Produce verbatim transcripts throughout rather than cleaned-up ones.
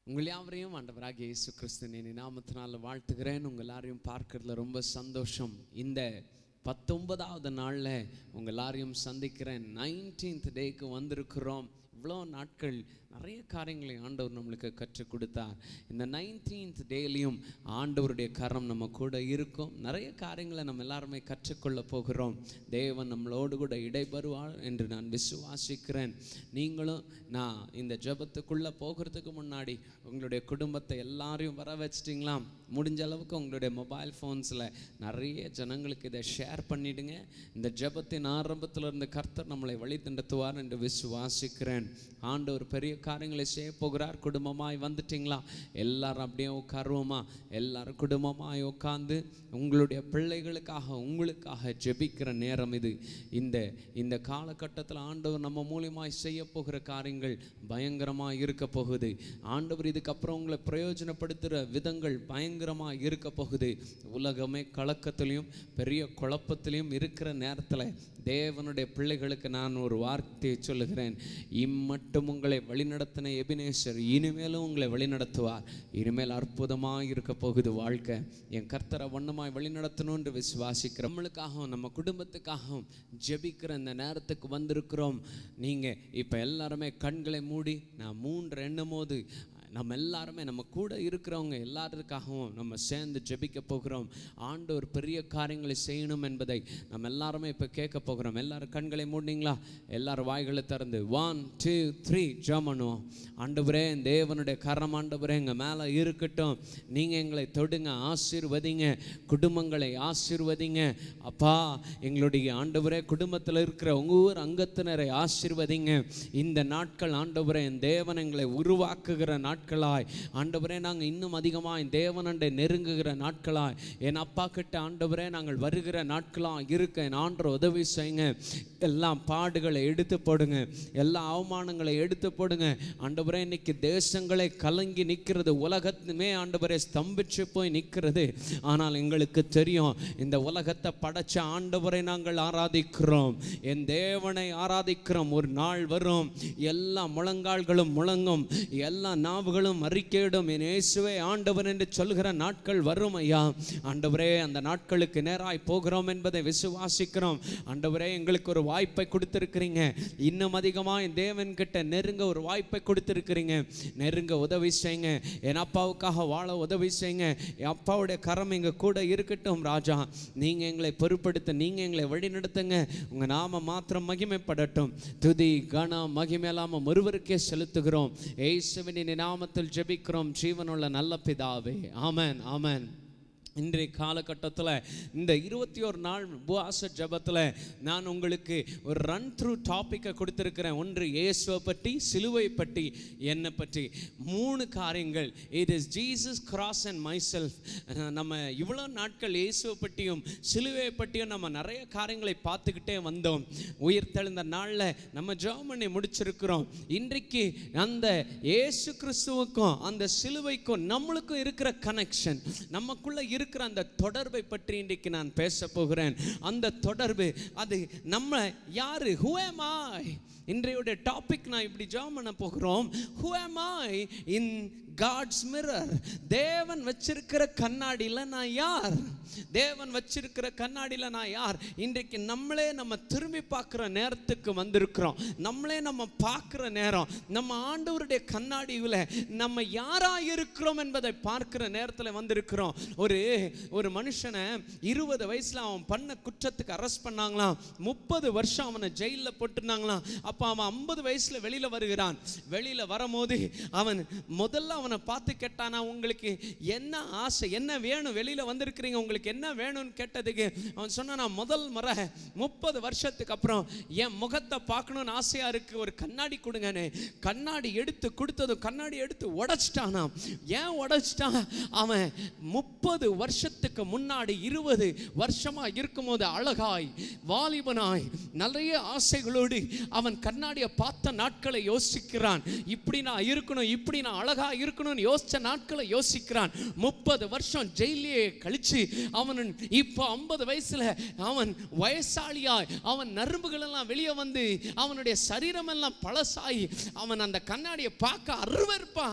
உங்கள் யாவரையும் ஆண்டவராகிய இயேசு கிறிஸ்துவின் நாமத்தினால வாழ்த்துகிறேன். உங்கள் எல்லாரையும் பார்க்கறதுல ரொம்ப சந்தோஷம். இந்த பத்தொன்பதாவது நாளில் உங்கள் எல்லாரையும் சந்திக்கிறேன். நைன்டீன்த் டேக்கு வந்திருக்கிறோம். இவ்வளோ நாட்கள் நிறைய காரியங்களை ஆண்டவர் நம்மளுக்கு கற்றுக் கொடுத்தார். இந்த நைன்டீன்த் டேலையும் ஆண்டவருடைய கரம் நம்ம கூட இருக்கும். நிறைய காரியங்களை நம்ம எல்லாருமே கற்றுக்கொள்ள போகிறோம். தேவன் நம்மளோடு கூட இடைபெறுவார் என்று நான் விசுவாசிக்கிறேன். நீங்களும் நான் இந்த ஜெபத்துக்குள்ளே போகிறதுக்கு முன்னாடி உங்களுடைய குடும்பத்தை எல்லாரையும் வர வச்சிட்டிங்களா? முடிஞ்ச அளவுக்கு உங்களுடைய மொபைல் ஃபோன்ஸில் நிறைய ஜனங்களுக்கு இதை ஷேர் பண்ணிவிடுங்க. இந்த ஜெபத்தின் ஆரம்பத்தில் இருந்து கர்த்தர் நம்மளை வழி தண்டத்துவார் என்று விசுவாசிக்கிறேன். ஆண்டவர் பெரிய காரியங்களை செய்ய போகிறார். குடும்பமாய் வந்துட்டிங்களா? எல்லாரும் அப்படியே உட்காருவோமா? எல்லாரும் குடும்பமாய் உட்காந்து உங்களுடைய பிள்ளைகளுக்காக உங்களுக்காக ஜெபிக்கிற நேரம் இது. இந்த இந்த காலகட்டத்தில் ஆண்டவர் நம்ம மூலியமாய் செய்ய போகிற காரியங்கள் பயங்கரமாக இருக்க போகுது. ஆண்டவர் இதுக்கப்புறம் உங்களை பிரயோஜனப்படுத்துகிற விதங்கள் பயங்கரமாக இருக்க போகுது. உலகமே கலக்கத்திலையும் பெரிய குழப்பத்திலையும் இருக்கிற நேரத்தில் தேவனுடைய பிள்ளைகளுக்கு நான் ஒரு வார்த்தையை சொல்லுகிறேன். இம்மட்டும் உங்களை வழிநடத்தின எபினேசர் இனிமேலும் உங்களை வழிநடத்துவார். இனிமேல் அற்புதமாக இருக்க போகுது வாழ்க்கை. என் கர்த்தரை வண்ணமாய் வழிநடத்தணும் என்று விசுவாசிக்கிறோம். நம்மளுக்காகவும் நம்ம குடும்பத்துக்காகவும் ஜெபிக்கிற இந்த நேரத்துக்கு வந்திருக்கிறோம். நீங்கள் இப்போ எல்லாருமே கண்களை மூடி நான் மூன்று எண்ணும் போது நம்ம எல்லாருமே நம்ம கூட இருக்கிறவங்க எல்லாருக்காகவும் நம்ம சேர்ந்து ஜெபிக்க போகிறோம். ஆண்டவர் பெரிய காரியங்களை செய்யணும் என்பதை நம்ம எல்லாருமே இப்போ கேட்க போகிறோம். எல்லாரும் கண்களை மூடினீங்களா? எல்லாரும் வாய்களை திறந்து ஒன் டூ த்ரீ ஜெபணும். ஆண்டவரே, தேவனுடைய கரம் ஆண்டவரே எங்கள் மேலே இருக்கட்டும். நீங்கள் எங்களை தொடுங்க, ஆசீர்வதிங்க, குடும்பங்களை ஆசீர்வதிங்க. அப்பா, எங்களுடைய ஆண்டவரே குடும்பத்தில் இருக்கிற உங்கள் ஊர் அங்கத்தினரை ஆசீர்வதிங்க. இந்த நாட்கள் ஆண்டவரே என் தேவன் எங்களை உருவாக்குகிற நாட்கள் நாட்களாய் ஆண்டவரே நாங்கள் இன்னும் அதிகமாக தேவனண்டை நெருங்குகிற நாட்களாய் என் அப்பா கிட்ட ஆண்டவரே நாங்கள் வருகிற நாட்களாக இருக்க என் ஆண்டவர் உதவி செய்யுங்க. எல்லா பாடுகளை எடுத்து போடுங்க, எல்லா அவமானங்களை எடுத்து போடுங்க. ஆண்டவரே, இன்னைக்கு தேசங்களை கலங்கி நிற்கிறது, உலகத்துமே ஆண்டவரே ஸ்தம்பிச்சு போய் நிற்கிறது. ஆனால் எங்களுக்கு தெரியும், இந்த உலகத்தை படைச்ச ஆண்டவரை நாங்கள் ஆராதிக்கிறோம், என் தேவனை ஆராதிக்கிறோம். ஒரு நாள் வரும், எல்லா முழங்கால்களும் முழங்கும், எல்லா நாவுகளும் அறிக்கையிடும் என் இயேசுவே ஆண்டவர் என்று சொல்கிற நாட்கள் வரும் ஐயா. ஆண்டவரே, அந்த நாட்களுக்கு நேராய் போகிறோம் என்பதை விசுவாசிக்கிறோம். ஆண்டவரே, எங்களுக்கு ஒரு வாய்ப்பை கொடுத்திருக்கிறீங்க. இன்னும் அதிகமாக என் தேவன் கிட்ட நெருங்க ஒரு வாய்ப்பை கொடுத்திருக்கிறீங்க. நெருங்க உதவி செய்யுங்க. என் அப்பாவுக்காக வாழ உதவி செய்யுங்க. என் அப்பாவுடைய கரம் எங்க கூட இருக்கட்டும் ராஜா. நீங்க எங்களை பொறுப்படுத்த, நீங்க எங்களை வழி நடத்துங்க. உங்க நாம மாத்திரம் மகிமைப்படட்டும். துதி கன மகிமையெல்லாம் ஒருவருக்கே செலுத்துகிறோம். இயேசுவின் நாமத்தில் ஜெபிக்கிறோம் ஜீவனுள்ள நல்ல பிதாவே, ஆமென், ஆமென். இன்றைய காலகட்டத்தில் இந்த இருபத்தி ஒரு நாள் உபவாச ஜெபத்தில் நான் உங்களுக்கு ஒரு ரன் த்ரூ டாப்பிக்கை கொடுத்துருக்கிறேன். ஒன்று இயேசுவை பற்றி, சிலுவை பற்றி, என்னை பற்றி. மூணு காரியங்கள். It is Jesus, cross and myself. நம்ம இவ்வளோ நாட்கள் இயேசுவை பற்றியும் சிலுவை பற்றியும் நம்ம நிறைய காரியங்களை பார்த்துக்கிட்டே வந்தோம். உயிர் தெழுந்த நாளில் நம்ம ஜெபம் பண்ணி முடிச்சிருக்கிறோம். இன்றைக்கு அந்த இயேசு கிறிஸ்துவுக்கும் அந்த சிலுவைக்கும் நம்மளுக்கும் இருக்கிற கனெக்ஷன், நமக்குள்ள இருக்கிற அந்த தொடர்பை பற்றி இன்றைக்கு நான் பேச போகிறேன். அந்த தொடர்பு அது நம்ம யாரு, who am I? இன்றைய டாபிக் நான் இப்படி ஜெபம் பண்ண போகிறோம். who am I in God's mirror? தேவன் வச்சிருக்கிற கண்ணாடியில் நான் யார்? தேவன் வச்சிருக்கிற கண்ணாடியில் நான் யார்? இன்றைக்கு நம்மளே நம்ம திரும்பி பார்க்குற நேரத்துக்கு வந்திருக்கிறோம். நம்மளே நம்ம பார்க்குற நேரம், நம்ம ஆண்டவருடைய கண்ணாடியில் நம்ம யாராக இருக்கிறோம் என்பதை பார்க்குற நேரத்தில் வந்திருக்கிறோம். ஒரு ஒரு மனுஷனை இருபது வயசில் அவன் பண்ண குற்றத்துக்கு அரெஸ்ட் பண்ணாங்களாம். முப்பது வருஷம் அவனை ஜெயிலில் போட்டுருந்தாங்களாம். அப்போ அவன் ஐம்பது வயசில் வெளியில் வருகிறான். வெளியில் வரும்போது அவன் முதல்ல அவனை பார்த்து கேட்டானா, உங்களுக்கு என்ன ஆசை, என்ன வேணும், வெளியில் வந்திருக்கிறீங்க, உங்களுக்கு என்ன வேணும்னு கேட்டதுக்கு அவன் சொன்னான், நான் முதல் முறை முப்பது வருஷத்துக்கு அப்புறம் என் முகத்தை பார்க்கணும்னு ஆசையாக இருக்குது, ஒரு கண்ணாடி கொடுங்கன்னு. கண்ணாடி எடுத்து கொடுத்ததும் கண்ணாடி எடுத்து உடைச்சிட்டானா. ஏன் உடைச்சிட்டான்? அவன் முப்பது வருஷத்துக்கு முன்னாடி இருபது வருஷமாக இருக்கும்போது அழகாய் வாலிபனாய் நிறைய ஆசைகளோடு அவன் கண்ணாடியை பார்த்த நாட்களை யோசிக்கிறான். இப்படி நான் இருக்கணும், இப்படி நான் அழகா இருக்கணும்னு யோசிச்ச நாட்களை யோசிக்கிறான். முப்பது வருஷம் ஜெயிலே கழிச்சு அவன் இப்போ ஐம்பது வயசுல அவன் வயசாளியாய் அவன் நரம்புகள் எல்லாம் வெளியே வந்து அவனுடைய சரீரம் எல்லாம் பழசாயி அவன் அந்த கண்ணாடியை பார்க்க அருவருப்பான்.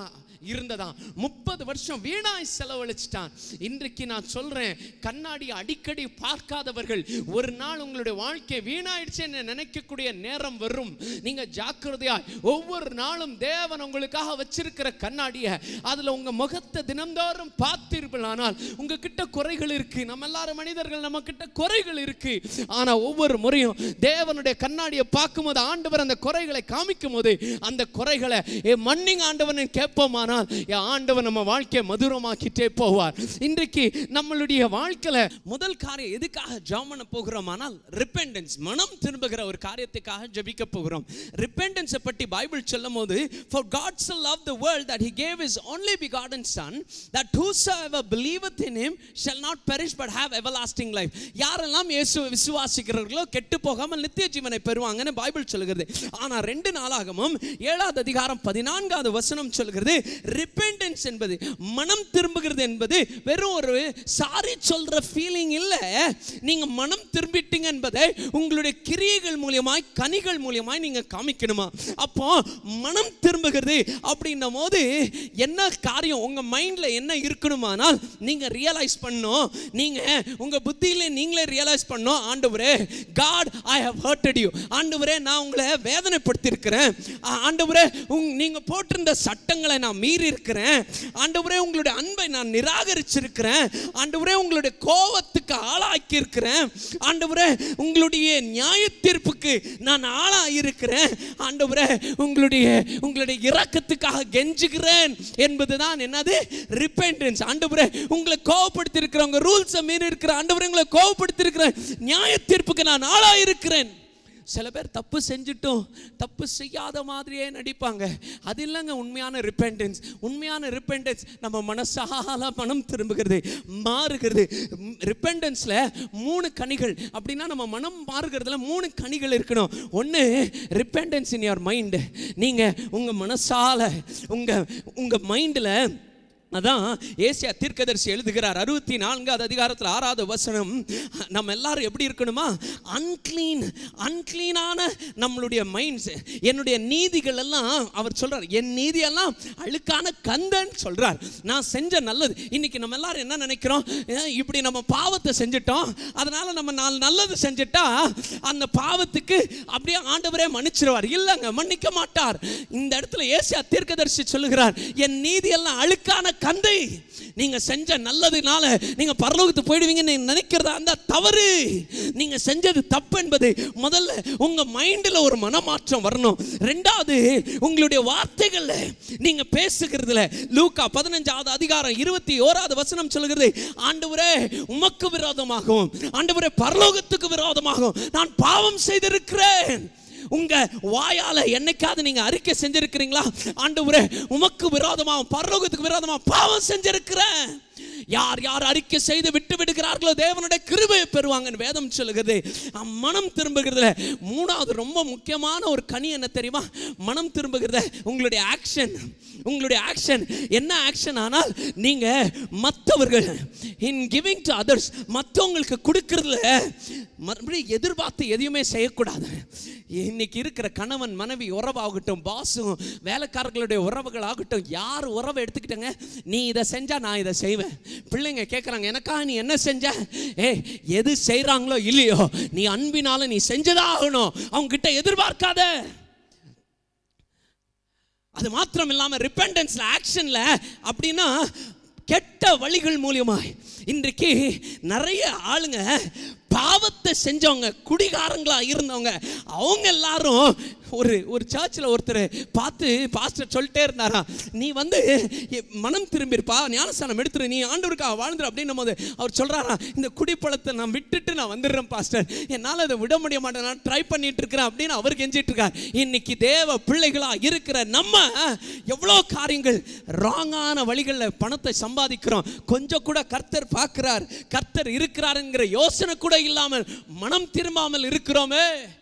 இருந்ததான். முப்பது வருஷம் வீணாய் செலவழிச்சிட்டான். இன்றைக்கு நான் சொல்றேன், கண்ணாடி அடிக்கடி பார்க்காதவர்கள் ஒரு நாள் உங்களுடைய வாழ்க்கை வீணாயிடுச்சு நினைக்கக்கூடிய நேரம் வரும். நீங்க ஜாக்கிரதையாய் ஒவ்வொரு நாளும் தேவன் உங்களுக்காக வச்சிருக்கிற கண்ணாடியை அதுல உங்க முகத்தை தினந்தோறும் பார்த்தீர்களானால் உங்ககிட்ட குறைகள் இருக்கு. நம்ம எல்லாரும் மனிதர்கள், நம்ம கிட்ட குறைகள் இருக்கு. ஆனா ஒவ்வொரு முறையும் தேவனுடைய கண்ணாடியை பார்க்கும்போது ஆண்டவர் அந்த குறைகளை காமிக்கும் போது அந்த குறைகளை மன்னிங் ஆண்டவன் கேட்போமானால் ஆண்டவர் நம்ம வாழ்க்கையை மதுரமாக்கிட்டே போவார். இன்றைக்கு நம்மளுடைய வாழ்க்கையில முதல் காரியம் எதுக்காக ஜெபம் பண்ண போகிறோமானால் ரிப்பெண்டன்ஸ், மனம் திரும்புகிற ஒரு காரியத்துக்காக ஜெபிக்க போகிறோம். ரிப்பெண்டன்ஸை பற்றி பைபிள் சொல்லும்போது, for God so loved the world that he gave his only begotten son that whosoever believeth in him shall not perish but have everlasting life. யாரெல்லாம் இயேசுவை விசுவாசிக்கிறார்களோ கெட்டு போகாமல் நித்திய ஜீவனை பெறுவாங்கன்னு பைபிள் சொல்கிறது. ஆனா ரெண்டு நாளாகமும் ஏழாவது அதிகாரம் பதினான்காவது வசனம் சொல்கிறது, ரிப்பெண்டன்ஸ் என்பது, மனம் திரும்புகிறது என்பது வெறும் ஒரு சாரி சொல்ற ஃபீலிங் இல்ல. நீங்க மனம் திரும்பிட்டீங்க என்பதை உங்களுடைய கிரியைகள் மூலமாய், கனிகள் மூலமாய் நீங்க காமிக்கணுமா? அப்போ மனம் திரும்புகிறது அப்படின்னும் போது என்ன காரியம் உங்க மைண்ட்ல என்ன இருக்கணுமானால் நீங்க ரியலைஸ் பண்ணணும். நீங்க உங்க புத்தியில நீங்களே ரியலைஸ் பண்ணணும், ஆண்டவரே, God I have hurted you. ஆண்டவரே, நான் உங்களை வேதனைப்படுத்தி இருக்கிறேன். ஆண்டவரே, நீங்க போட்டிருந்த சட்டங்களை நான் மீறி இருக்கிறேன். ஆண்டவரே, உங்களுடைய அன்பை நான் நிராகரிச்சிருக்கிறேன். ஆண்டவரே, உங்களுடைய கோபத்துக்கு ஆளாக்கி இருக்கிறேன். ஆண்டவரே, உங்களுடைய நியாய தீர்ப்புக்கு நான் ஆளாகி இருக்கிறேன். ஆண்டவரே, உங்களுடைய உங்களுடைய இரக்கத்துக்காக கெஞ்சுகிறேன் என்பதுதான் என்னது? ரிப்பெண்டன்ஸ். ஆண்டவரே, உங்களை கோபப்படுத்தி இருக்கிறவங்க, ரூல்ஸை மீறி இருக்கிற ஆண்டவரே, உங்களை கோபப்படுத்தி இருக்கிற நியாய தீர்ப்புக்கு நான் ஆளாகி இருக்கிறேன். சில பேர் தப்பு செஞ்சுட்டும் தப்பு செய்யாத மாதிரியே நடிப்பாங்க. அது இல்லைங்க உண்மையான ரிப்பெண்டன்ஸ். உண்மையான ரிப்பெண்டன்ஸ் நம்ம மனசால மனம் திரும்புகிறது, மாறுகிறது. ரிப்பெண்டன்ஸ்ல மூணு கனிகள் அப்படின்னா நம்ம மனம் மாறுகிறதுல மூணு கனிகள் இருக்கணும். ஒன்று ரிப்பெண்டன்ஸ் இன் யுவர் மைண்ட். நீங்க உங்க மனசால உங்க உங்க மைண்டில், அதான் ஏசியா தீர்க்கதரிசி எழுதுகிறார் அறுபத்தி நான்காவது அதிகாரத்தில் ஆறாவது வசனம், நம்ம எல்லாரும் எப்படி இருக்கணுமா? அன்கிளீன், அன்கிளீனான நம்மளுடைய மைண்ட்ஸ், என்னுடைய நீதிகள் எல்லாம், அவர் சொல்றார் என் நீதியெல்லாம் அழுக்கான கந்தன்னு சொல்றார். நான் செஞ்ச நல்லது. இன்னைக்கு நம்ம எல்லாரும் என்ன நினைக்கிறோம்? இப்படி நம்ம பாவத்தை செஞ்சிட்டோம், அதனால நம்ம நாலு நல்லது செஞ்சிட்டா அந்த பாவத்துக்கு அப்படியே ஆண்டவரே மன்னிச்சிருவார். இல்லைங்க, மன்னிக்க மாட்டார். இந்த இடத்துல ஏசியா தீர்க்கதரிசி சொல்லுகிறார், என் நீதியெல்லாம் அழுக்கான கந்தை. நீங்க செஞ்ச நல்லதுனால நீங்க பரலோகத்துக்கு போயிடுவீங்கன்னு நினைக்கிறதா அந்த தவறு. நீங்க செஞ்சது தப்பு என்பது முதல்ல உங்க மைண்ட்ல ஒரு மனமாற்றம் வரணும். ரெண்டாவது, உங்களுடைய வார்த்தைகள்ல நீங்க பேசுகிறதுல, லூக்கா பதினஞ்சாவது அதிகாரம் இருபத்தி ஓராவது வசனம் சொல்கிறது, ஆண்டவரே, உமக்கு விரோதமாகவும் ஆண்டவரே பரலோகத்துக்கு விரோதமாகவும் நான் பாவம் செய்திருக்கிறேன். உங்க வாயால என்னைக்காவது நீங்க அறிக்கை செஞ்சிருக்கிறீங்களா? ஆண்டவரே, உமக்கு விரோதமாக பரலோகத்துக்கு விரோதமாக பாவம் செஞ்சிருக்கிறேன். யார் யார் அறிக்கை செய்து விட்டு விடுகிறார்களோ தேவனுடைய கிருபையை பெறுவாங்கன்னு வேதம் சொல்லுகிறது. மனம் திரும்புகிறதுல மூணாவது ரொம்ப முக்கியமான ஒரு கனி என்ன தெரியுமா? மனம் திரும்புகிறத உங்களுடைய ஆக்ஷன். உங்களுடைய ஆக்ஷன் என்ன ஆக்ஷன்? ஆனால் நீங்க மற்றவர்கள் இன் கிவிங் டு அதர்ஸ், மற்றவங்களுக்கு கொடுக்கறதுல மறுபடியும் எதிர்பார்த்து எதையுமே செய்யக்கூடாது. இன்னைக்கு இருக்கிற கணவன் மனைவி உறவாகட்டும், பாசும் வேலைக்காரர்களுடைய உறவுகள் ஆகட்டும், யார் உறவை எடுத்துக்கிட்டங்க, நீ இதை செஞ்சா நான் இதை செய்வேன். பிள்ளைங்க கேட்குறாங்க, எனக்காக நீ என்ன செஞ்ச? ஏ, எது செய்கிறாங்களோ இல்லையோ நீ அன்பினால நீ செஞ்சதா ஆகணும். அவங்க கிட்ட எதிர்பார்க்காத. அது மாத்திரம் இல்லாம ரிப்பெண்டன்ஸ்ல, ஆக்ஷன்ல அப்படின்னா கெட்ட வழிகள் மூலியமாய் இன்றைக்கு நிறைய ஆளுங்க பாவத்தை செஞ்சவங்க, குடிகாரங்களா இருந்தவங்க, அவங்க எல்லாரும் ஒரு ஒரு சர்ச்சில் ஒருத்தர் பார்த்து பாஸ்டர் சொல்லிட்டே இருந்தாரா, நீ வந்து மனம் திரும்பியிருப்பா, ஞானஸ்தானம் எடுத்துரு, நீ ஆண்டவருக்காக வாழ்ந்துரு அப்படின்னும் போது அவர் சொல்கிறாரா, இந்த குடிப்பழத்தை நான் விட்டுட்டு நான் வந்துடுறேன் பாஸ்டர், என்னால் அதை விட முடிய மாட்டேன், நான் ட்ரை பண்ணிட்டு இருக்கிறேன் அப்படின்னு அவர் கெஞ்சிட்டு இருக்கார். இன்னைக்கு தேவ பிள்ளைகளாக இருக்கிற நம்ம எவ்வளோ காரியங்கள் ராங்கான வழிகளில் பணத்தை சம்பாதிக்கிறோம். கொஞ்சம் கூட கர்த்தர் பார்க்கிறார், கர்த்தர் இருக்கிறாருங்கிற யோசனை கூட இல்லாமல் மனம் திரும்பாமல் இருக்கிறோமே.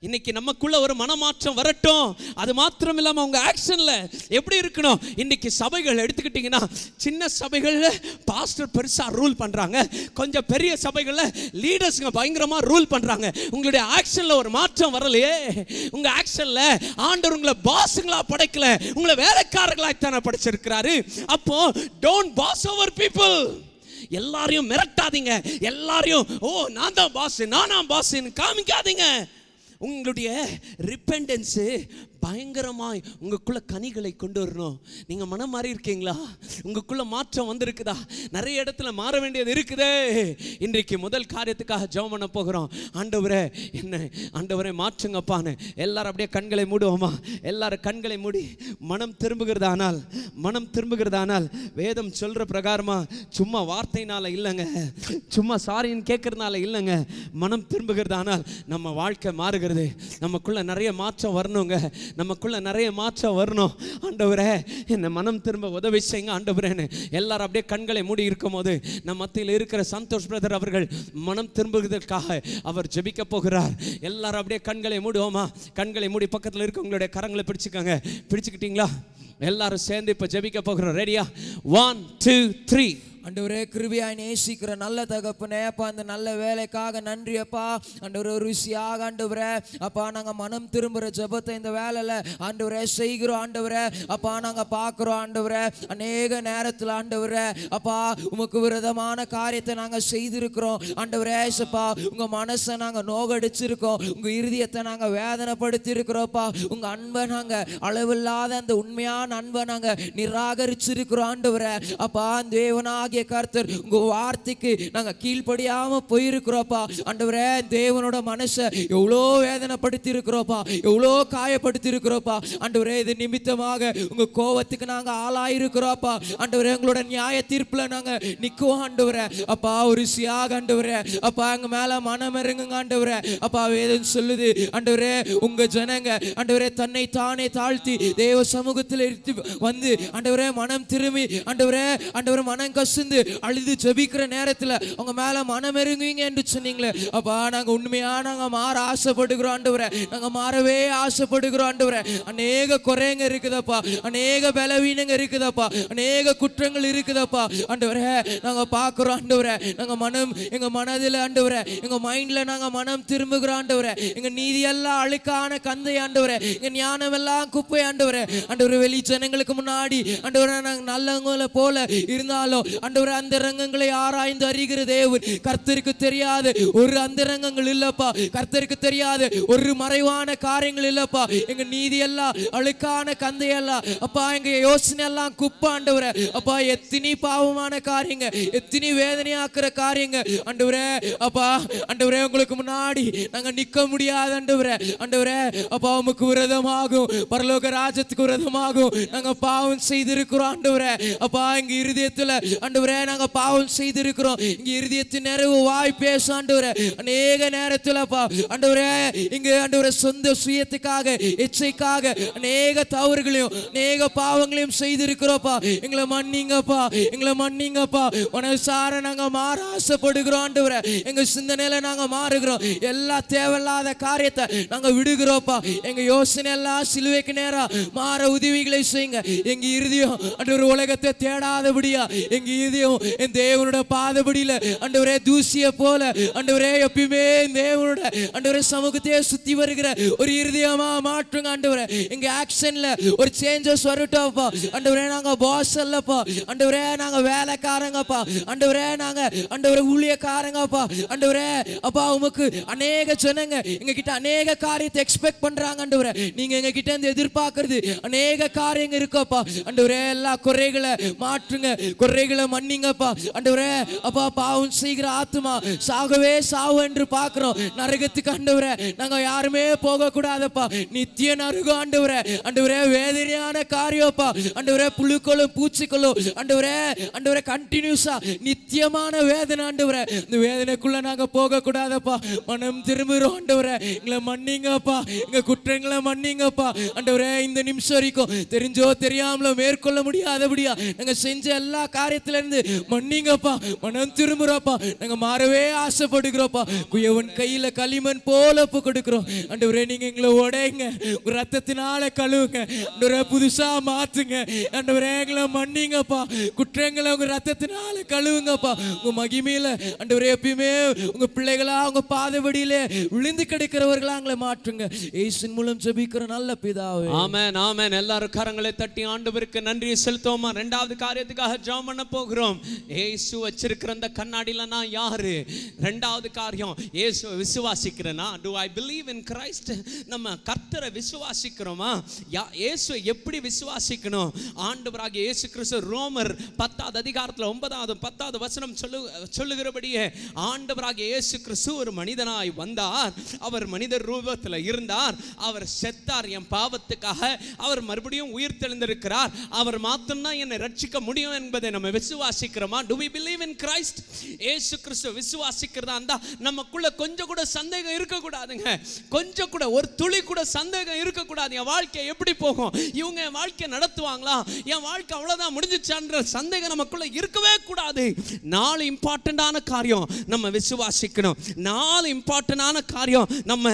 இன்னைக்கு நமக்குள்ள ஒரு மனமாற்றம் வரட்டும். அது மாத்திரம் இல்லாமல் உங்க ஆக்ஷன்ல எப்படி இருக்கணும்? இன்னைக்கு சபைகள் எடுத்துக்கிட்டீங்கன்னா, சின்ன சபைகள்ல பாஸ்டர் பெருசா ரூல் பண்றாங்க, கொஞ்சம் பெரிய சபைகள்ல லீடர்ஸ்ங்க பயங்கரமா ரூல் பண்றாங்க. உங்களுடைய ஆக்ஷன்ல ஒரு மாற்றம் வரலையே. உங்க ஆக்ஷன்ல ஆண்டவர் உங்களை பாஸ்ங்களா படைக்கல, உங்களை வேலைக்காரர்களாய் தானே படைச்சிருக்கிறாரு. அப்போ டோன்ட் பாஸ் ஓவர் பீப்புள். எல்லாரையும் மிரட்டாதீங்க, எல்லாரையும் ஓ நான் தான் பாஸ் நானா பாஸ்ன்னு காமிக்காதீங்க. உங்களுடைய ரிப்பெண்டன்ஸு பயங்கரமாய் உங்களுக்குள்ள கனிகளை கொண்டு வரணும். நீங்கள் மனம் மாறி இருக்கீங்களா? உங்களுக்குள்ள மாற்றம் வந்திருக்குதா? நிறைய இடத்துல மாற வேண்டியது இருக்குதே. இன்றைக்கு முதல் காரியத்துக்காக ஜெபம் பண்ண போகிறோம். ஆண்டவரே என்ன ஆண்டவரே மாற்றுங்கப்பான்னு எல்லாரும் அப்படியே கண்களை மூடுவோமா? எல்லாரும் கண்களை மூடி மனம் திரும்புகிறதானால் மனம் திரும்புகிறதானால் வேதம் சொல்கிற பிரகாரமா சும்மா வார்த்தையினால இல்லைங்க, சும்மா சாரின்னு கேட்கறதுனால இல்லைங்க. மனம் திரும்புகிறதானால் நம்ம வாழ்க்கை மாறுகிறது. நமக்குள்ள நிறைய மாற்றம் வரணுங்க. நமக்குள்ள நிறைய மாற்றம் வரணும். ஆண்டவரே என்ன மனம் திரும்ப உதவி செய்யுங்க ஆண்டவரேன்னு எல்லாரும் அப்படியே கண்களை மூடி இருக்கும் போது நம் மத்தியில் இருக்கிற சந்தோஷ் பிரதர் அவர்கள் மனம் திரும்புவதற்காக அவர் ஜெபிக்க போகிறார். எல்லாரும் அப்படியே கண்களை மூடுவோமா? கண்களை மூடி பக்கத்தில் இருக்க உங்களுடைய கரங்களை பிடிச்சுக்கோங்க. பிடிச்சுக்கிட்டீங்களா? எல்லாரும் சேர்ந்து இப்ப ஜெபிக்க போகிறோம். ரெடியா? One two three. ஆண்டவரே கிருபையாய் நேசிக்கிற நல்ல தகப்பனே அப்பா, அந்த நல்ல வேலைக்காக நன்றி அப்பா. ஆண்டவரே ருசியாக ஆண்டவரே அப்பா நாங்கள் மனம் திரும்புகிற ஜெபத்தை இந்த வேலையில் ஆண்டவரே செய்கிறோம். ஆண்டவரே அப்பா நாங்கள் பார்க்குறோம் ஆண்டவரே அநேக நேரத்தில் ஆண்டவரே அப்பா உமக்கு விரோதமான காரியத்தை நாங்கள் செய்திருக்கிறோம். ஆண்டவரே அப்பா உங்கள் மனசை நாங்கள் நோகடிச்சிருக்கோம், உங்கள் இருதயத்தை நாங்கள் வேதனைப்படுத்தி இருக்கிறோம்ப்பா. உங்கள் அன்பை நாங்கள் அளவில்லாத அந்த உண்மையான அன்பை நாங்கள் நிராகரிச்சிருக்கிறோம். ஆண்டவரே அப்பா தேவனாக கர்த்தர் உங்க வார்த்தைக்கு நாங்க கீழ்ப்படியாம போயிருக்கிறோப்பா. ஆண்டவரே தேவனோட மனசை எவ்வளோ வேதனைப்படுத்தி இருக்கிறோப்பா, எவ்வளோ காயப்படுத்தி இருக்கிறோப்பா. ஆண்டவரே இது நிமித்தமாக உங்க கோபத்துக்கு நாங்க ஆளாயிருக்கிறோப்பா. ஆண்டவரே எங்களோட நியாய தீர்ப்புல நாங்க நிக்குவோம். ஆண்டவரே அப்பா ஒரு சியாக ஆண்டவரே அப்பா எங்க மேல மனம் இறங்குங்க. ஆண்டவரே அப்பா வேதம் சொல்லுது ஆண்டவரே உங்க ஜனங்க ஆண்டவரே தன்னை தானே தாழ்த்தி தேவ சமூகத்தில் வந்து ஆண்டவரே மனம் திரும்பி ஆண்டவரே ஆண்டவரே மனம் கசு அழுது ஜெபிக்கிற நேரத்தில் அவங்க மேல மனம் இறங்குவீங்க என்று சொன்னீங்களே அப்பா. நாங்க உண்மையா நாங்க மாற ஆசைப்படுகிறோம் ஆண்டவரே. நாங்க மாறவே ஆசைப்படுகிறோம் ஆண்டவரே. அநேக குறைங்க இருக்குதப்பா, அநேக பலவீனங்க இருக்குதப்பா, அநேக குற்றங்கள் இருக்குதப்பா ஆண்டவரே. நாங்க பார்க்கிறோம் ஆண்டவரே. நாங்க மனம் எங்க மனதில் ஆண்டவரே எங்க மைண்ட்ல நாங்க மனம் திரும்புகிறோம் ஆண்டவரே. எங்க நீதி எல்லாம் அழுக்கான கந்தை ஆண்டவரே, எங்க ஞானம் எல்லாம் குப்பை ஆண்டவரே. ஆண்டவரே வெளி ஜனங்களுக்கு முன்னாடி ஆண்டவரே நாங்க நல்லவங்கள போல இருந்தாலும் ஆண்டவரே அந்தரங்கங்களை ஆராய்ந்து அறிகிற தேவன். கர்த்தருக்கு தெரியாத ஒரு அந்தரங்கங்கள் இல்லப்பா, கர்த்தருக்கு தெரியாத ஒரு மறைவான காரியங்கள் இல்லப்பா. எங்க நீதி எல்லாம் அழுக்கான கந்தையெல்லாம் அப்பா, எங்க யோசனை எல்லாம் குப்பை ஆண்டவரே அப்பா. எத்தனை பாவமான காரியங்க, எத்தனை வேதனையாக்குற காரியங்க ஆண்டவரே அப்பா. ஆண்டவரே உங்களுக்கு முன்னாடி நாங்க நிக்க முடியாது ஆண்டவரே. ஆண்டவரே அப்பா உமக்கு விரோதமாகும், பரலோக ராஜ்யத்துக்கு விரோதமாகும் நாங்க பாவம் செய்திருக்கிறோம் ஆண்டவரே அப்பா. எங்க இருதயத்துல ஆண்டவரே நாங்க பாவம் செய்திருக்கிறோம். இங்க இருதயத்தின் நிறைவு வாய் பேச ஆண்டவரே. அநேக நேரத்துலப்பா ஆண்டவரே இங்க ஆண்டவரே சொந்த சுயத்துக்காக இச்சைக்காக அநேக தவறுகளையும் அநேக பாவங்களையும் செய்திருக்கிறோம்ப்பா. எங்களை மன்னிங்கப்பா, எங்களை மன்னிங்கப்பா. மனசார நாங்க மாற ஆசைப்படுகிறோம் ஆண்டவரே. எங்க சிந்தனையில நாங்க மாறுகிறோம். எல்லா தேவையில்லாத காரியத்தை நாங்க விடுகிறோம்ப்பா. எங்க யோசனை எல்லாம் சிலுவைக்கு நேரா மாற உதவிகளை செய்யுங்க. எங்க இருதயம் ஆண்டவரே உலகத்தை தேடாதபடியா எங்க இதயம் என் தேவனோட பாதபடியில ஆண்டவரே தூசிய போல ஆண்டவரே எப்பயுமே தேவனோட ஆண்டவரே சமூகத்தையே சுத்தி வருகிற ஒரு இருதயமா மாற்றுங்க ஆண்டவரே. எங்க ஆக்ஷன்ல ஒரு சேஞ்சஸ் வரட்டும்ப்பா ஆண்டவரே. நாங்க பாஸ் அல்லப்பா ஆண்டவரே, நாங்க வேலைக்காரங்கப்பா ஆண்டவரே, நாங்க ஆண்டவரே ஊழியக்காரங்கப்பா ஆண்டவரே அப்பா. உமக்கு அநேக ஜனங்க எங்க கிட்ட அநேக காரியத்தை எக்ஸ்பெக்ட் பண்றாங்க ஆண்டவரே. நீங்க எங்க கிட்ட இருந்து எதிர்பார்க்கறது அநேக காரியங்க இருக்குப்பா ஆண்டவரே. எல்லா குறைகளை மாற்றுங்க, குறைகளை மன்னிங்கப்பா ஆண்டவரே அப்பா. பாவம் செய்கிற ஆத்மா சாகவே சாவு என்று பார்க்கிறோம் நரகத்துக்கு ஆண்டவரே. நாங்க யாருமே போக கூடாதப்பா, நித்திய நரகம் ஆண்டவரே. ஆண்டவரே வேதனையான காரியப்பா ஆண்டவரே, புழுக்களும் பூச்சிகளும் ஆண்டவரே ஆண்டவரே கண்டினியூஸா நித்தியமான வேதனை ஆண்டவரே. இந்த வேதனைக்குள்ள நாங்க போக கூடாதப்பா. மனம் திரும்புகிறோம் ஆண்டவரே. எங்களை மன்னிங்கப்பா, எங்க குற்றங்களை மன்னிங்கப்பா ஆண்டவரே. இந்த நிமிஷம் வரைக்கும் தெரிஞ்சோ தெரியாமலோ மேற்கொள்ள முடியாதபடியா நாங்க செஞ்ச எல்லா காரியத்துல இருந்து மன்னிங்கப்பா, மனம் திரும்புறப்பா, நாங்க மாறவே ஆசைப்படுகிறோம்ப்பா. குயவன் கையில களிமண் போல ஒப்பு கொடுக்கிறோம். ஆண்டவரே நீங்க எங்களை உடைங்க, உங்க ரத்தத்தினால கழுவுங்க. ஆண்டவரே புதுசா மாத்துங்க. ஆண்டவரே எங்களை மன்னிங்கப்பா, குற்றங்களை உங்க ரத்தத்தினால கழுவுங்கப்பா. உங்க மகிமையில ஆண்டவரே எப்பயுமே உங்க பிள்ளைகளா உங்க பாதவடியிலே விழுந்து கிடக்கிறவர்களா எங்களை மாற்றுங்க. இயேசுவின் மூலம் ஜெபிக்கிற நல்ல பிதாவே, ஆமென் ஆமென். எல்லாரும் கரங்களை தட்டி ஆண்டவருக்கு நன்றியை செலுத்துவோமா? இரண்டாவது காரியத்துக்காக ஜெபம் பண்ண போகிறோம். இயேசு வச்சிருக்கிற அந்த கண்ணாடியில நான் யாரு? இரண்டாவது காரியம், இயேசுவை விசுவாசிக்கிறேனா? do I believe in Christ? நம்ம கர்த்தரை விசுவாசிக்கிறோமா? இயேசுவை எப்படி விசுவாசிக்கணும்? ஆண்டவராகிய இயேசு கிறிஸ்து ரோமர் பத்தாவது அதிகாரத்தில் ஒன்பதாவது பத்தாவது வசனம் சொல்லு சொல்லுகிறபடியே ஆண்டவராகிய இயேசு கிறிஸ்து ஒரு மனிதனாய் வந்தார். அவர் மனிதர் ரூபத்தில் இருந்தார். அவர் செத்தார் என் பாவத்துக்காக. அவர் மறுபடியும் உயிர் தெழுந்திருக்கிறார். அவர் மாத்திரம்தான் என்னை ரட்சிக்க முடியும் என்பதை நம்ம விசுவாசிக்கிறோமா? do we believe in Christ? இயேசு கிறிஸ்து விசுவாசிக்கிறதா இருந்தா நமக்குள்ள கொஞ்சம் கூட சந்தேகம் இருக்கக்கூடாதுங்க. கொஞ்சம் கூட ஒரு துளி கூட சந்தேகம் இருக்கக்கூடாது. என் வாழ்க்கை எப்படி போகும், இவங்க என் வாழ்க்கை நடத்துவாங்களா, என் வாழ்க்கை அவ்வளவுதான் முடிஞ்சிச்சான்ற சந்தேகம் நமக்குள்ள இருக்கவே கூடாது. நாலு இம்பார்ட்டன்டான காரியம் நம்ம விசுவாசிக்கணும். நாலு இம்பார்ட்டன்டான காரியம் நம்ம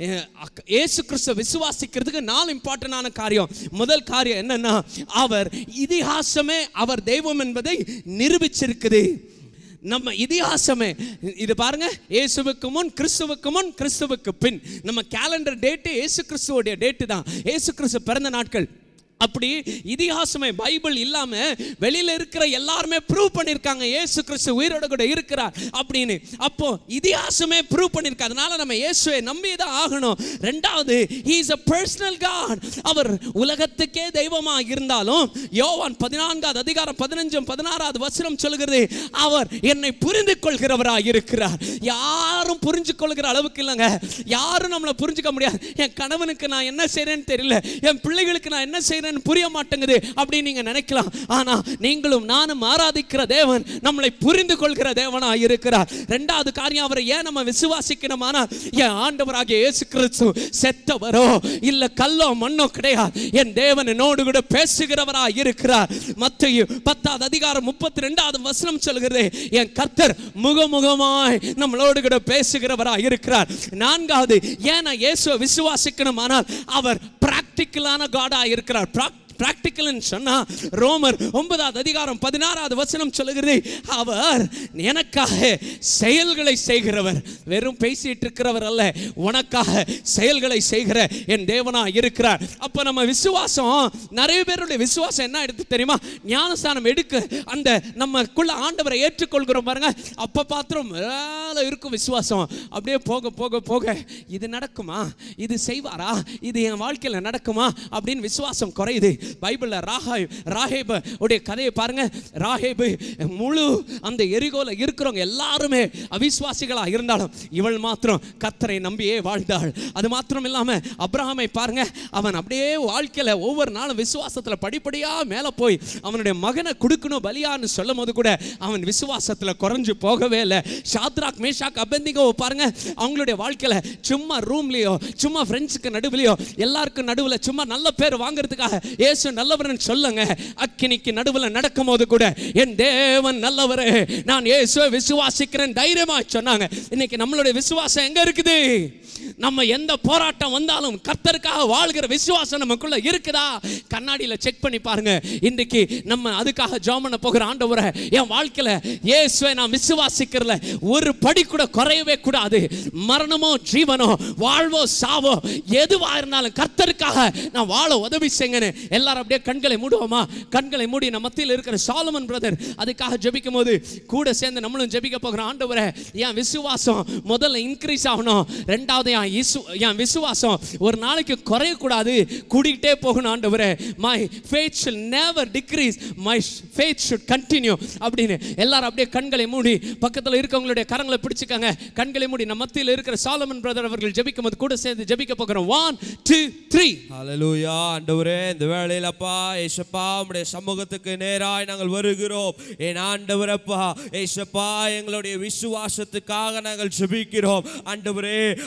இயேசு கிறிஸ்துவை விசுவாசிக்கிறதுக்கு நாலு இம்பார்ட்டன்டான காரியம். முதல் காரியம் என்னன்னா, அவர் இதிகாசமே அவர் தெய்வம் என்பதை நிரூபிச்சிருக்குது. நம்ம இதிகாசமே இது பாருங்க, இயேசுவுக்கு முன் கிறிஸ்துவுக்கு முன் கிறிஸ்துவுக்கு பின். நம்ம கேலண்டர் டேட்டு இயேசு கிறிஸ்துவோடைய டேட்டு தான், இயேசு கிறிஸ்து பிறந்த நாட்கள். அப்படி இதிகாசமே பைபிள் இல்லாம வெளியில இருக்கிற எல்லாருமே ப்ரூவ் பண்ணிருக்காங்க இயேசு கிறிஸ்து உயிரோட கூட இருக்கிறார் அப்படின்னு. அப்போ இதிகாசமே ப்ரூவ் பண்ணிருக்கு. அதனால நம்ம இயேசுவை நம்பிதான் ஆகணும். ரெண்டாவது, he is a personal God. அவர் உலகத்துக்கே தெய்வமா இருந்தாலும் யோவான் பதினான்காவது அதிகாரம் பதினஞ்சும் பதினாறாவது வசனம் சொல்கிறது, அவர் என்னை புரிந்து கொள்கிறவராய் இருக்கிறார். யாரும் புரிஞ்சு கொள்கிற அளவுக்கு இல்லைங்க. யாரும் நம்மளை புரிஞ்சுக்க முடியாது. என் கணவனுக்கு நான் என்ன செய்யறேன்னு தெரியல, என் பிள்ளைகளுக்கு நான் என்ன செய்யறேன் புரிய மாட்டேங்குது அப்படின்னு நீங்க நினைக்கலாம். ஆனா நீங்களும் நானும் ஆராதிக்கிற தேவன் நம்மளை புரிந்து கொள்கிற தேவனா இருக்கிறார். இரண்டாவது காரியம், அவரை ஏன் நம்ம விசுவாசிக்கணுமானா, என் ஆண்டவராகிய இயேசு கிறிஸ்து செத்தவரோ இல்ல கல்லோ மண்ணோ கிடையாது. என் தேவன் என்னோடு கூட பேசுகிறவரா இருக்கிறார். மத்தேயு பத்தாவது அதிகாரம் முப்பத்தி ரெண்டாவது வசனம் சொல்கிறது, என் கர்த்தர் முகமுகமாய் நம்மளோடு கூட பேசுகிறவரா இருக்கிறார். நான்காவது, ஏன் இயேசுவை விசுவாசிக்கணுமானால் அவர் பிராக்டிக்கலான காடா இருக்கிறார். பிராக்டிக்கல் சொன்னா ரோமர் ஒன்பதாவது அதிகாரம் பதினாறாவது வசனம் சொல்லுகிறது, அவர் எனக்காக செயல்களை செய்கிறவர், வெறும் பேசிட்டு இருக்கிறவர் அல்ல, உனக்காக செயல்களை செய்கிற என் தேவனா இருக்கிறார். அப்ப நம்ம விசுவாசம், நிறைய பேருடைய விசுவாசம் என்ன எடுத்து தெரியுமா, ஞானஸ்தானம் எடுக்க அந்த நம்மக்குள்ள ஆண்டவரை ஏற்றுக்கொள்கிறோம் பாருங்க, அப்ப பாத்திரம் இருக்கும் விசுவாசம். அப்படியே போக போக போக இது நடக்குமா, இது செய்வாரா, இது என் வாழ்க்கையில் நடக்குமா அப்படின்னு விசுவாசம் குறையுது. பைபிள்ல ராஹேப் ராஹேப் உடைய கதையை பாருங்க. ராஹேப் முழு அந்த எரிகோல இருக்கிறவங்க எல்லாருமே அவிசுவாசிகளா இருந்தாலும் இவள் மாத்திரம் கர்த்தரை நம்பியே வாழ்ந்தாள். அது மாத்திரம் இல்லாம அப்ரஹாமை பாருங்க, அவன் அப்படியே வாழ்க்கையில ஒவ்வொரு நாளும் விசுவாசத்துல படிப்படியா மேல போய் அவனுடைய மகனை கொடுக்கணும் பலியான்னு சொல்லும் போது கூட அவன் விசுவாசத்துல குறைஞ்சு போகவே இல்லை. ஷாத்ராக் மேஷாக் அபேத்நேகோ பாருங்க, அவங்களுடைய வாழ்க்கையில சும்மா ரூம்லயோ சும்மா ஃப்ரெண்ட்ஸுக்கு நடுவுலயோ எல்லாருக்கும் நடுவுல சும்மா நல்ல பேர் வாங்குறதுக்காக இயேசு நல்லவர்னு சொல்லுங்க, அக்கினிக்கு நடுவில் நடக்கும் போது கூட என் தேவன் நல்லவரே, நான் இயேசுவை விசுவாசிக்கிறேன் தைரியமா சொன்னாங்க. இன்னைக்கு நம்மளுடைய விசுவாசம் எங்க இருக்குது? நம்ம எந்த போராட்டம் வந்தாலும் கர்த்தருக்காக வாழ்கிற விசுவாசம் நமக்குள்ள இருக்குதா? கண்ணாடியில செக் பண்ணி பாருங்க. இன்றைக்கு நம்ம அதுக்காக ஜெபம் பண்ண போகிற ஆண்டவரே, என் வாழ்க்கையில இயேசுவை நான் விசுவாசிக்கிறல ஒரு படி கூட குறையவே கூடாது. மரணமோ ஜீவனோ வாழ்வோ சாவோ எதுவா இருந்தாலும் கர்த்தருக்காக நான் வாழ உதவி செய்யுங்கன்னு எல்லாரும் அப்படியே கண்களை மூடுவோமா? கண்களை மூடி நம்ம மத்தியில் இருக்கிற சாலமன் பிரதர் அதுக்காக ஜெபிக்கும் போது கூட சேர்ந்து நம்மளும் ஜெபிக்க போகிறோம். ஆண்டவரே, என் விசுவாசம் முதல்ல இன்க்ரீஸ் ஆகணும். ரெண்டாவது என் விசுவாசம் ஒரு நாளைக்கு குறையக்கூடாது, கூடிக்கிட்டே போகணும். ஆண்டவரே, my faith should never decrease, my faith should continue அப்படின்னு எல்லாரும் அப்படியே கண்களை மூடி பக்கத்தில் இருக்கவங்களுடைய கரங்களை பிடிச்சுக்காங்க. கண்களை மூடி நம்ம மத்தியில் இருக்கிற சாலமன் பிரதர் அவர்கள் ஜெபிக்கும் போது கூட சேர்ந்து ஜெபிக்க போகிறோம். One two three. ஹல்லேலூயா. ஆண்டவரே, இந்த வேளையில் அப்பா ஏசப்பா உம்முடைய சமூகத்துக்கு நேராய் நாங்கள் வருகிறோம். என் ஆண்டவரப்பா ஏசப்பா, எங்களுடைய விசுவாசத்துக்காக நாங்கள் ஜெபிக்கிறோம். ஆண்டவரே அப்பா,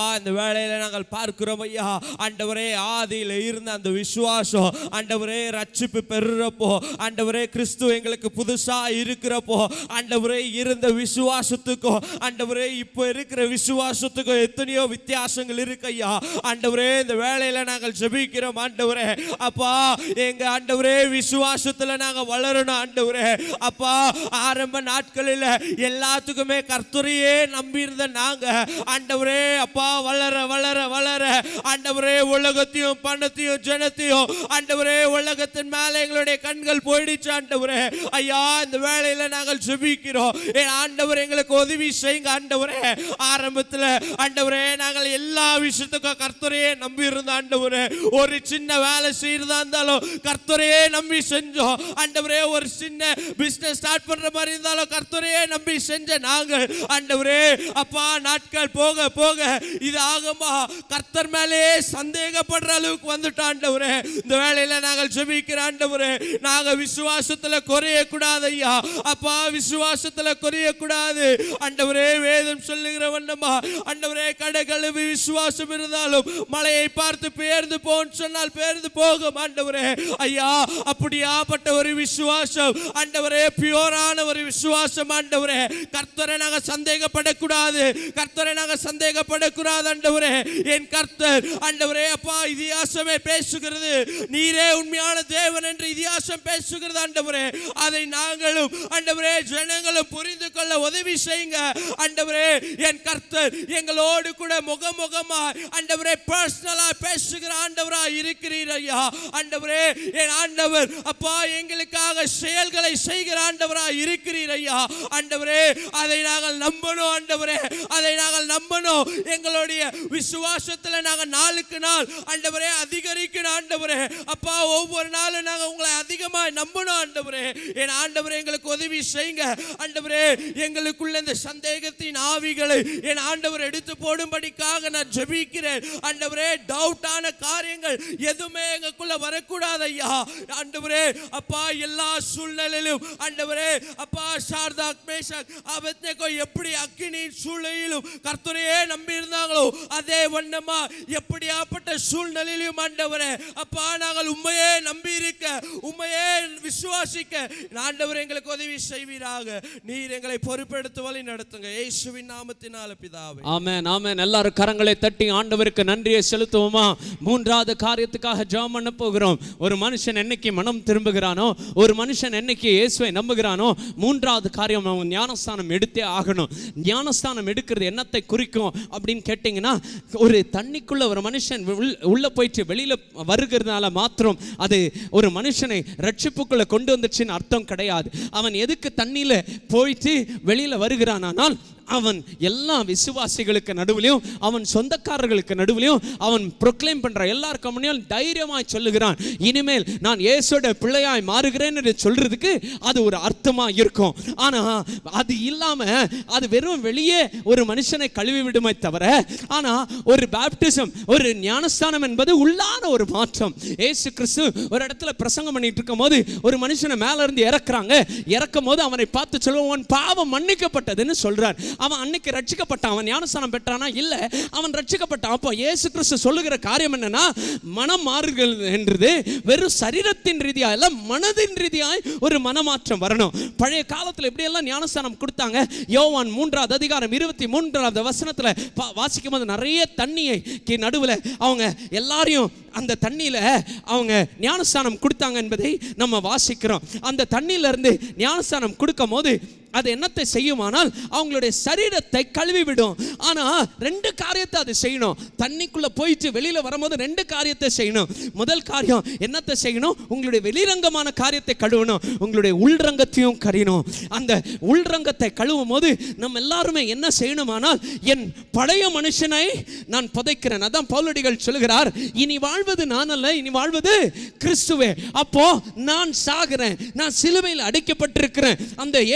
இந்த வேளையில நாங்கள் பார்க்கிறோம் ஐயா ஆண்டவரே ஆதியில இருந்த அந்த விசுவாசம் ஆண்டவரே ரட்சிப்பு பெறுறப்போ ஆண்டவரே கிறிஸ்து எங்களுக்கு புதுசா இருக்கிறப்போ ஆண்டவரே இருந்த விசுவாசத்துக்கும் ஆண்டவரே இப்போ இருக்கிற விசுவாசத்துக்கும் எத்தனையோ வித்தியாசங்கள் இருக்கு ஐயா ஆண்டவரே இந்த வேளையில நாங்கள் ஜெபிக்கிறோம் ஆண்டவரே அப்பா எங்க ஆண்டவரே விசுவாசத்துல நாங்க வளரணும் ஆண்டவரே அப்பா ஆரம்ப நாட்களில் எல்லாத்துக்குமே கர்த்தரையே நம்பி இருந்த நாங்க ஆண்டவரே அப்பா வளர வளர வளர ஆண்டவரே உலகத்தையும் பணத்தையும் ஜனத்தையும் ஆண்டவரே உலகத்தின் மேல எங்களுடைய கண்கள் போயிடுச்சு ஆண்டவரே ஐயா இந்த வேளையில நாங்கள் ஜெபிக்கிறோம் ஆண்டவர் எங்களுக்கு உதவி செய்யுங்க ஆண்டவரே ஆரம்பத்தில் ஆண்டவரே நாங்கள் எல்லா விஷயத்துக்கும் கர்த்தரையே நம்பி இருந்த ஆண்டவரே ஒரு சின்ன வேலை செய்யறதா இருந்தாலும் கர்த்தரையே நம்பி செஞ்சோம் ஆண்டவரே ஒரு சின்ன பிசினஸ் ஸ்டார்ட் பண்ற மாதிரி இருந்தாலும் கர்த்தரையே நம்பி செஞ்ச நாங்கள் ஆண்டவரே அப்பா நாட்கள் போக போக இது ஆகுமா கர்த்தர் மேலே சந்தேகப்படுற அளவுக்கு வந்துட்டோம் ஆண்டவரே இந்த வேளையில நாங்கள் ஜெபிக்கிற ஆண்டவரே நாங்க விசுவாசத்துல குறைய கூடாது ஐயா அப்பா விசுவாசத்துல குறைய கூடாது ஆண்டவரே வேதம் சொல்லுகிற வண்ணமா ஆண்டவரே கடை கழுவி விசுவாசம் இருந்தாலும் மலையை பார்த்து பெயர்ந்து போன்னு சொன்னால் பெயர்ந்து போகும் ஆண்டவரே ஐயா அப்படியாப்பட்ட ஒரு விசுவாசம் ஆண்டவரே பியூரான ஒரு விசுவாசம் ஆண்டவரே கர்த்தரை நாங்க சந்தேகப்படக்கூடாது கர்த்தரை நாங்க சந்தேகப்படக்கூடாது ஆண்டவரே என் கர்த்தர் ஆண்டவரே அப்பா இதிகாசமே பேசுகிறது நீரே உண்மையான தேவன் என்று இதிகாசம் பேசுகிறது ஆண்டவரே அதை நாங்களும் ஆண்டவரே ஜனங்களும் புரிந்து கொள்ள உதவி செய்யுங்க ஆண்டவரே என் கர்த்தர் எங்களோடு கூட முகமுகமா ஆண்டவரே பர்சனலா பேசுகிற ஆண்டவரா இருக்கிறீர் ஐயா ஆண்டவரே என் ஆண்டவர் அப்பா எங்களுக்காக செயல்களை செய்கிற ஆண்டவரா இருக்கிறீர் ஐயா ஆண்டவரே அதை நாங்கள் நம்பணும் ஆண்டவரே அதை நாங்கள் நம்பணும் எங்களுடைய விசுவாசத்துல நாங்கள் நாளுக்கு நாள் ஆண்டவரே அதிகரிக்கணும் ஆண்டவரே அப்பா ஒவ்வொரு நாளும் நாங்கள் உங்களை அதிகமாக நம்பணும் ஆண்டவரே என் ஆண்டவரே எங்களுக்கு உதவி செய்யுங்க ஆண்டவரே எங்களுக்குள்ள இந்த சந்தேகத்தின் ஆவிகளை என் ஆண்டவர் எடுத்து போடும்படிக்காக நான் ஜெபிக்கிறேன் ஆண்டவரே டவுட்டான காரியங்கள் எதுவுமே எங்களுக்குள்ள வரக்கூடாது ஐயா ஆண்டவரே அப்பா எல்லா சூழ்நிலையிலும் ஆண்டவரே அப்பா சார்தாக் மேஷாக் ஆபேத்நேகோ எப்படி அக்கினியின் சூழ்நிலையிலும் கர்த்தரையே நம்பி இருந்தாங்களோ அதே வண்ணமா எப்படியாப்பட்ட சூழ்நிலையிலும் ஆண்டவரே அப்பா நாங்கள் உண்மையே நம்பி இருக்க உண்மையே விசுவாசிக்க ஆண்டவர் எங்களுக்கு உதவி செய்வீராக நீர் எங்களை பொறுப்பெடுத்து வழி நடத்துங்க இயேசுவின் நாமத்தினால பிதாவே ஆமென் ஆமென் எல்லாரும் கரங்களை தட்டி ஆண்டவருக்கு நன்றியை செலுத்துவோமா மூன்றாவது காரியத்துக்காக ஜெபம் பண்ண போகிறோம் ஒரு மனுஷன் என்னைக்கு மனம் திரும்புகிறானோ ஒரு மனுஷன் என்னைக்கு இயேசுவை நம்புகிறானோ மூன்றாவது காரியம் அவன் ஞானஸ்தானம் எடுத்தே ஆகணும் ஞானஸ்தானம் எடுக்கிறது என்னத்தை குறிக்கும் அப்படின்னு கேட்டிங்கன்னா ஒரு தண்ணிக்குள்ள ஒரு மனுஷன் உள்ள போயிட்டு வெளியில வருகிறதுனால மாத்திரம் அது ஒரு மனுஷனை ரட்சிப்புக்குள்ள கொண்டு வந்துச்சுன்னு அர்த்தம் கிடையாது அவன் எதுக்கு தண்ணியில போயிட்டு வெளியில வருகிறானால் அவன் எல்லா விசுவாசிகளுக்கு நடுவிலையும் அவன் சொந்தக்காரர்களுக்கு நடுவிலையும் அவன் ப்ரொக்ளைம் பண்ற எல்லாருக்கும் முன்னாடி தைரியமாய் சொல்லுகிறான் இனிமேல் நான் இயேசுவோட பிள்ளையாய் மாறுகிறேன் என்று சொல்றதுக்கு அது ஒரு அர்த்தமா இருக்கும் ஆனா அது இல்லாம அது வெறும் வெளியே ஒரு மனுஷனை கழுவி விடுமே தவிர ஆனா ஒரு பேப்டிசம் ஒரு ஞானஸ்தானம் என்பது உள்ளான ஒரு மாற்றம் இயேசு கிறிஸ்து ஒரு இடத்துல பிரசங்கம் பண்ணிட்டு இருக்கும் போது ஒரு மனுஷனை மேல இருந்து இறக்குறாங்க இறக்கும் போது அவனை பார்த்து சொல்லுவான் பாவம் மன்னிக்கப்பட்டதுன்னு சொல்றார் அவன் அன்னைக்கு ரட்சிக்கப்பட்டான் அவன் ஞானஸ்தானம் பெற்றானா இல்ல அவன் ரட்சிக்கப்பட்டான் அப்போ இயேசு கிறிஸ்து சொல்லுகிற காரியம் என்னன்னா மனம் மாறுதல் என்றது வெறும் சரீரத்தின் ரீதியா இல்ல மனதின் ரீதியாய் ஒரு மனமாற்றம் வரணும் பழைய காலத்துல எப்படி எல்லாம் ஞானஸ்தானம் கொடுத்தாங்க யோவான் மூன்றாவது அதிகாரம் இருபத்தி மூன்றாவது வசனத்துல வாசிக்கும் போது நிறைய தண்ணியை நடுவுல அவங்க எல்லாரையும் அந்த தண்ணியில அவங்க ஞானஸ்தானம் கொடுத்தாங்க என்பதை நம்ம வாசிக்கிறோம் அந்த தண்ணியில இருந்து ஞானஸ்தானம் கொடுக்கும் போது அது என்னத்தை செய்யுமானால் அவங்களுடைய சரீரத்தை கழுவி விடும் ஆனா ரெண்டு காரியத்தை அது செய்யணும் தண்ணிக்குள்ள போயிட்டு வெளியில வரும்போது ரெண்டு காரியத்தை செய்யணும் முதல் காரியம் என்னத்தை செய்யணும் உங்களுடைய வெளிரங்கமான காரியத்தை கழுவணும் உங்களுடைய உள்ரங்கத்தையும் கறியணும் அந்த உள்ரங்கத்தை கழுவும் போது நம்ம எல்லாருமே என்ன செய்யணுமானால் என் பழைய மனுஷனை நான் புதைக்கிறேன் அதான் பவுலடிகள் சொல்லுகிறார் இனி வாழ்வது நான் அல்ல இனி வாழ்வது கிறிஸ்துவே அப்போ நான் சாகிறேன் நான் சிலுவையில் அடைக்கப்பட்டிருக்கிறேன் அந்த இயேசு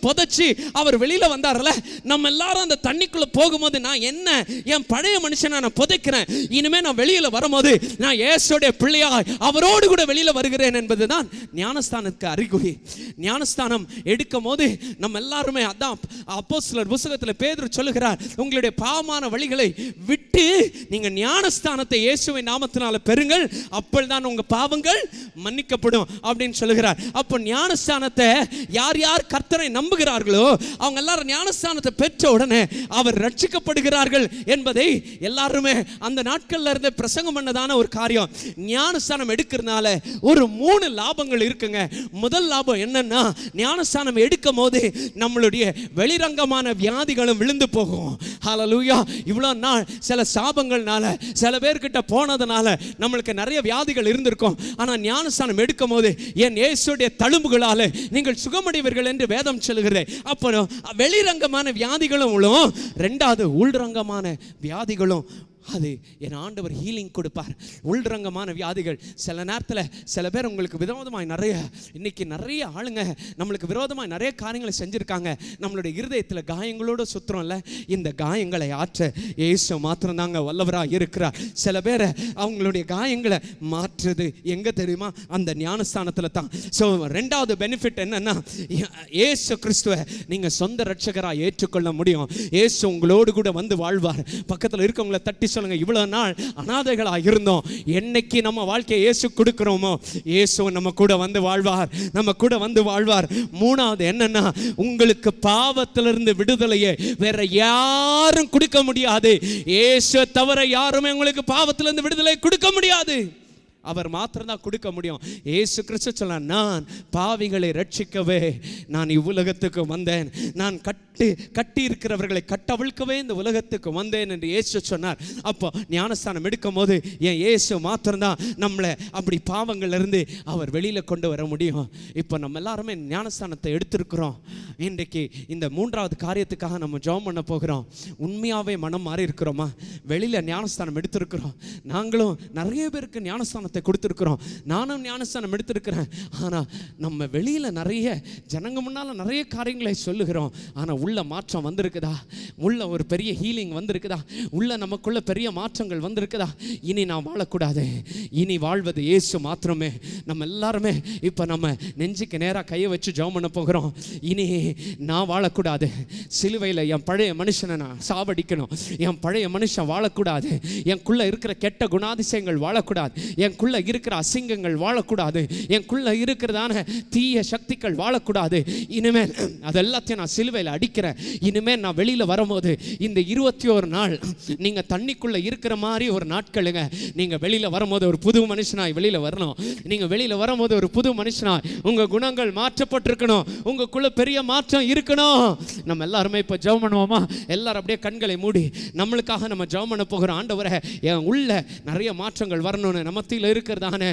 புதைச்சி அவர் வெளியில வந்தார்ல, நம்ம எல்லாரும் அந்த தண்ணிக்குள்ள போகும்போது நான் என்ன என் பழைய மனுஷனை நான் புதைக்கிறேன், இனிமே நான் வெளியில வரும்போது நான் இயேசுடைய பிள்ளையாய் அவரோடு கூட வெளியில வருகிறேன் என்பதுதான் ஞானஸ்தானத்துக்கு அறிகுறி. ஞானஸ்தானம் எடுக்கும் போது நம்ம எல்லாருமே அதான் அப்போஸ்தலர் புத்தகத்தில் பேதுரு சொல்லுகிறார், உங்களுடைய பாவமான வழிகளை விட்டு நீங்க ஞானஸ்தானத்தை இயேசுவின் நாமத்தினால பெறுங்கள், அப்பொழுதுதான் உங்க பாவங்கள் மன்னிக்கப்படும் அப்படின்னு சொல்லுகிறார். அப்போ ஞானஸ்தானத்தை யார் யார் கர்த்தரை நம்புகிறார்களோ அவங்க எல்லாரும் ஞானஸ்தானத்தை பெற்ற உடனே அவர் ரட்சிக்கப்படுகிறார்கள் என்பதை எல்லாருமே அந்த நாட்கள்ல இருந்து பிரசங்கம் பண்ணதான ஒரு காரியம். ஞானஸ்தானம் எடுக்கிறதுனால ஒரு மூணு லாபங்கள் இருக்குங்க. முதல் லாபம் என்னன்னா, ஞானஸ்தானம் எடுக்கும் போது நம்மளுடைய வெளிரங்கமான வியாதிகளும் விழுந்து போகும். ஹல்லேலூயா. இவ்வளவு நாள் சில சாபங்கள்னால சில பேர்கிட்ட போனதுனால நம்மளுக்கு நிறைய வியாதிகள் இருந்திருக்கும். ஆனா ஞானஸ்தானம் எடுக்கும் போது என் இயேசுடைய தழும்புகளால நீங்கள் சுகமடைவீர்கள் என்று வேதம் சொல்லுகிறது. அப்போ வெளிரங்கமான வியாதிகளும் விழும், ரெண்டாவது உள்ரங்கமான வியாதிகளும் அது என் ஆண்டவர் ஹீலிங் கொடுப்பார். உள்ரங்கமான வியாதிகள் சில நேரத்தில் சில பேர் உங்களுக்கு விரோதமாய் நிறைய இன்னைக்கு நிறைய ஆளுங்க நம்மளுக்கு விரோதமாய் நிறைய காரியங்களை செஞ்சுருக்காங்க. நம்மளுடைய இருதயத்தில் காயங்களோடு சுற்றுறோம்ல, இந்த காயங்களை ஆற்ற இயேசு மாத்திரம்தாங்க வல்லவராக இருக்கிறார். சில பேரை அவங்களுடைய காயங்களை மாற்றுறது எங்கே தெரியுமா? அந்த ஞானஸ்தானத்தில் தான். ஸோ ரெண்டாவது பெனிஃபிட் என்னன்னா, இயேசு கிறிஸ்துவை நீங்கள் சொந்த ரட்சகராக ஏற்றுக்கொள்ள முடியும். இயேசு உங்களோடு கூட வந்து வாழ்வார். பக்கத்தில் இருக்கவங்களை தட்டி சொல்லுங்க, இவ்வளவு நாள் அனாதைகளாக இருந்தோம், என்னைக்கு நம்ம வாழ்க்கையை இயேசு கொடுக்கிறோமோ இயேசு நம்ம கூட வந்து வாழ்வார், நம்ம கூட வந்து வாழ்வார். மூணாவது என்னன்னா, உங்களுக்கு பாவத்திலிருந்து விடுதலையை வேற யாரும் கொடுக்க முடியாது. இயேசு தவிர யாருமே உங்களுக்கு பாவத்திலிருந்து விடுதலை கொடுக்க முடியாது. அவர் மாத்திரம் தான் கொடுக்க முடியும். இயேசு கிறிஸ்து சொன்னார், நான் பாவிகளை ரட்சிக்கவே நான் இவ்வுலகத்துக்கு வந்தேன், நான் கட்டி கட்டி இருக்கிறவர்களை கட்டவிழ்க்கவே இந்த உலகத்துக்கு வந்தேன் என்று இயேசு சொன்னார். அப்போ ஞானஸ்தானம் எடுக்கும் போது என் இயேசு மாத்திரம்தான் நம்மளை அப்படி பாவங்கள்ல இருந்து அவர் வெளியில கொண்டு வர முடியும். இப்போ நம்ம எல்லாருமே ஞானஸ்தானத்தை எடுத்திருக்கிறோம். இன்றைக்கு இந்த மூன்றாவது காரியத்துக்காக நம்ம ஜெபம் பண்ண போகிறோம். உண்மையாவே மனம் மாறி இருக்கிறோமா? வெளியில ஞானஸ்தானம் எடுத்திருக்கிறோம். நாங்களும் நிறைய பேருக்கு ஞானஸ்தானம் கொடுத்திருக்கிறோம். நானும் ஞானஸ்தானம் எடுத்திருக்கிறேன். ஆனா நம்ம வெளியில நிறைய ஜனங்க முன்னால நிறைய காரியங்களை சொல்லுகிறோம். ஆனா உள்ள மாற்றம் வந்திருக்குதா? உள்ள ஒரு பெரிய ஹீலிங் வந்திருக்குதா? உள்ள நமக்குள்ள பெரிய மாற்றங்கள் வந்திருக்குதா? இனி நான் வாழக்கூடாது, இனி வாழ்வது இயேசு மாத்திரமே. நம்ம எல்லாருமே இப்ப நம்ம நெஞ்சுக்கு நேரா கையை வச்சு ஜெபம் பண்ண போகிறோம். இனி நான் வாழக்கூடாது, சிலுவையில் என் பழைய மனுஷனை நான் சாவடிக்கணும், என் பழைய மனுஷன் வாழக்கூடாது, எனக்குள்ள இருக்கிற கெட்ட குணாதிசயங்கள் வாழக்கூடாது, என் குள்ள இருக்கிற அசிங்கங்கள் வாழக்கூடாது, எனக்குள்ள இருக்கிறதான தீய சக்திகள் வாழக்கூடாது. இனிமேல் அதெல்லாத்தையும் நான் சிலுவையில் அடிக்கிறேன். இனிமேல் நான் வெளியில வரும்போது இந்த இருபத்தி ஒரு நாள் நீங்க தண்ணிக்குள்ள இருக்கிற மாதிரி ஒரு நாட்களுங்க. நீங்க வெளியில வரும்போது ஒரு புது மனுஷனாய் வெளியில வரணும். நீங்க வெளியில வரும்போது ஒரு புது மனுஷனாய் உங்க குணங்கள் மாற்றப்பட்டிருக்கணும், உங்களுக்குள்ள பெரிய மாற்றம் இருக்கணும். நம்ம எல்லாருமே இப்ப ஜெபம் பண்ணுவோமா? எல்லாரும் அப்படியே கண்களை மூடி நம்மளுக்காக நம்ம ஜெபம் பண்ண போகிறோம். ஆண்டவரே, என் உள்ள நிறைய மாற்றங்கள் வரணும்னு மத்தியில் இருக்கிறதான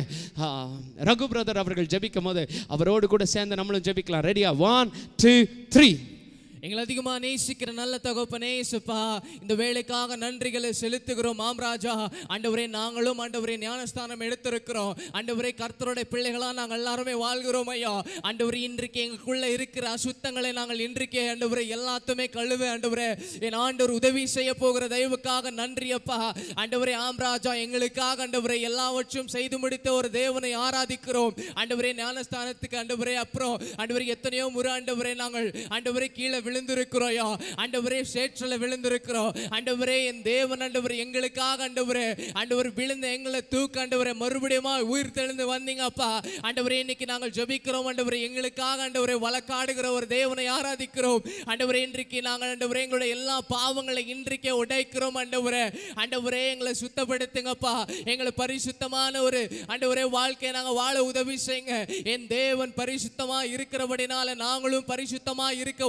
ரகு பிரதர் அவர்கள் ஜெபிக்கும் போது அவரோடு கூட சேர்ந்து நம்மளும் ஜெபிக்கலாம். ரெடியா? One two three. எங்களை அதிகமா நேசிக்கிற நல்ல தகப்பனே இயேசுப்பா, இந்த வேலைக்காக நன்றிகளை செலுத்துகிறோம். ஆம்ராஜா, ஆண்டவரே, நாங்களும் ஆண்டவரே ஞானஸ்தானம் எடுத்திருக்கிறோம். ஆண்டவரே, கர்த்தருடைய பிள்ளைகளா நாங்கள் எல்லாருமே வாழ்கிறோம் ஐயா. ஆண்டவரே, இன்றைக்கு எங்களுக்குள்ள இருக்கிற அசுத்தங்களை நாங்கள் இன்றைக்கே ஆண்டவரே எல்லாத்துமே கழுவ ஆண்டவரே என் ஆண்டவர் உதவி செய்ய போகிற தயவுக்காக நன்றி அப்பா. ஆண்டவரே, ஆம்ராஜா, எங்களுக்காக ஆண்டவரே எல்லாவற்றையும் செய்து முடித்த ஒரு தேவனை ஆராதிக்கிறோம். ஆண்டவரே, ஞானஸ்தானத்துக்கு ஆண்டவரே அப்புறம் ஆண்டவரே எத்தனையோ முறை ஆண்டவரே நாங்கள் ஆண்டவரே கீழே விழுந்திருக்கிறோம். ஆண்டவரே, சேற்றில விழுந்திருக்கிறோம். ஆண்டவரே, என் தேவன் ஆண்டவரே எங்களுக்காக ஆண்டவரே ஆண்டவர் விழுந்த எங்களை தூக்க ஆண்டவரே மறுபடியும் உயிர் தெழுந்து வந்தீங்க அப்பா. ஆண்டவரே, இன்னைக்கு நாங்கள் ஜெபிக்கிறோம் ஆண்டவரே எங்களுக்காக ஆண்டவரே வழக்காடுகிற ஒரு தேவனை ஆராதிக்கிறோம். ஆண்டவரே, இன்றைக்கு நாங்கள் ஆண்டவரே எங்களுடைய எல்லா பாவங்களை இன்றைக்கே உடைக்கிறோம். ஆண்டவரே ஆண்டவரே எங்களை சுத்தப்படுத்துங்கப்பா. எங்களை பரிசுத்தமான ஒரு ஆண்டவரே வாழ்க்கையை நாங்கள் வாழ உதவி செய்யுங்க. என் தேவன் பரிசுத்தமா இருக்கிறபடினால நாங்களும் பரிசுத்தமா இருக்க உதவி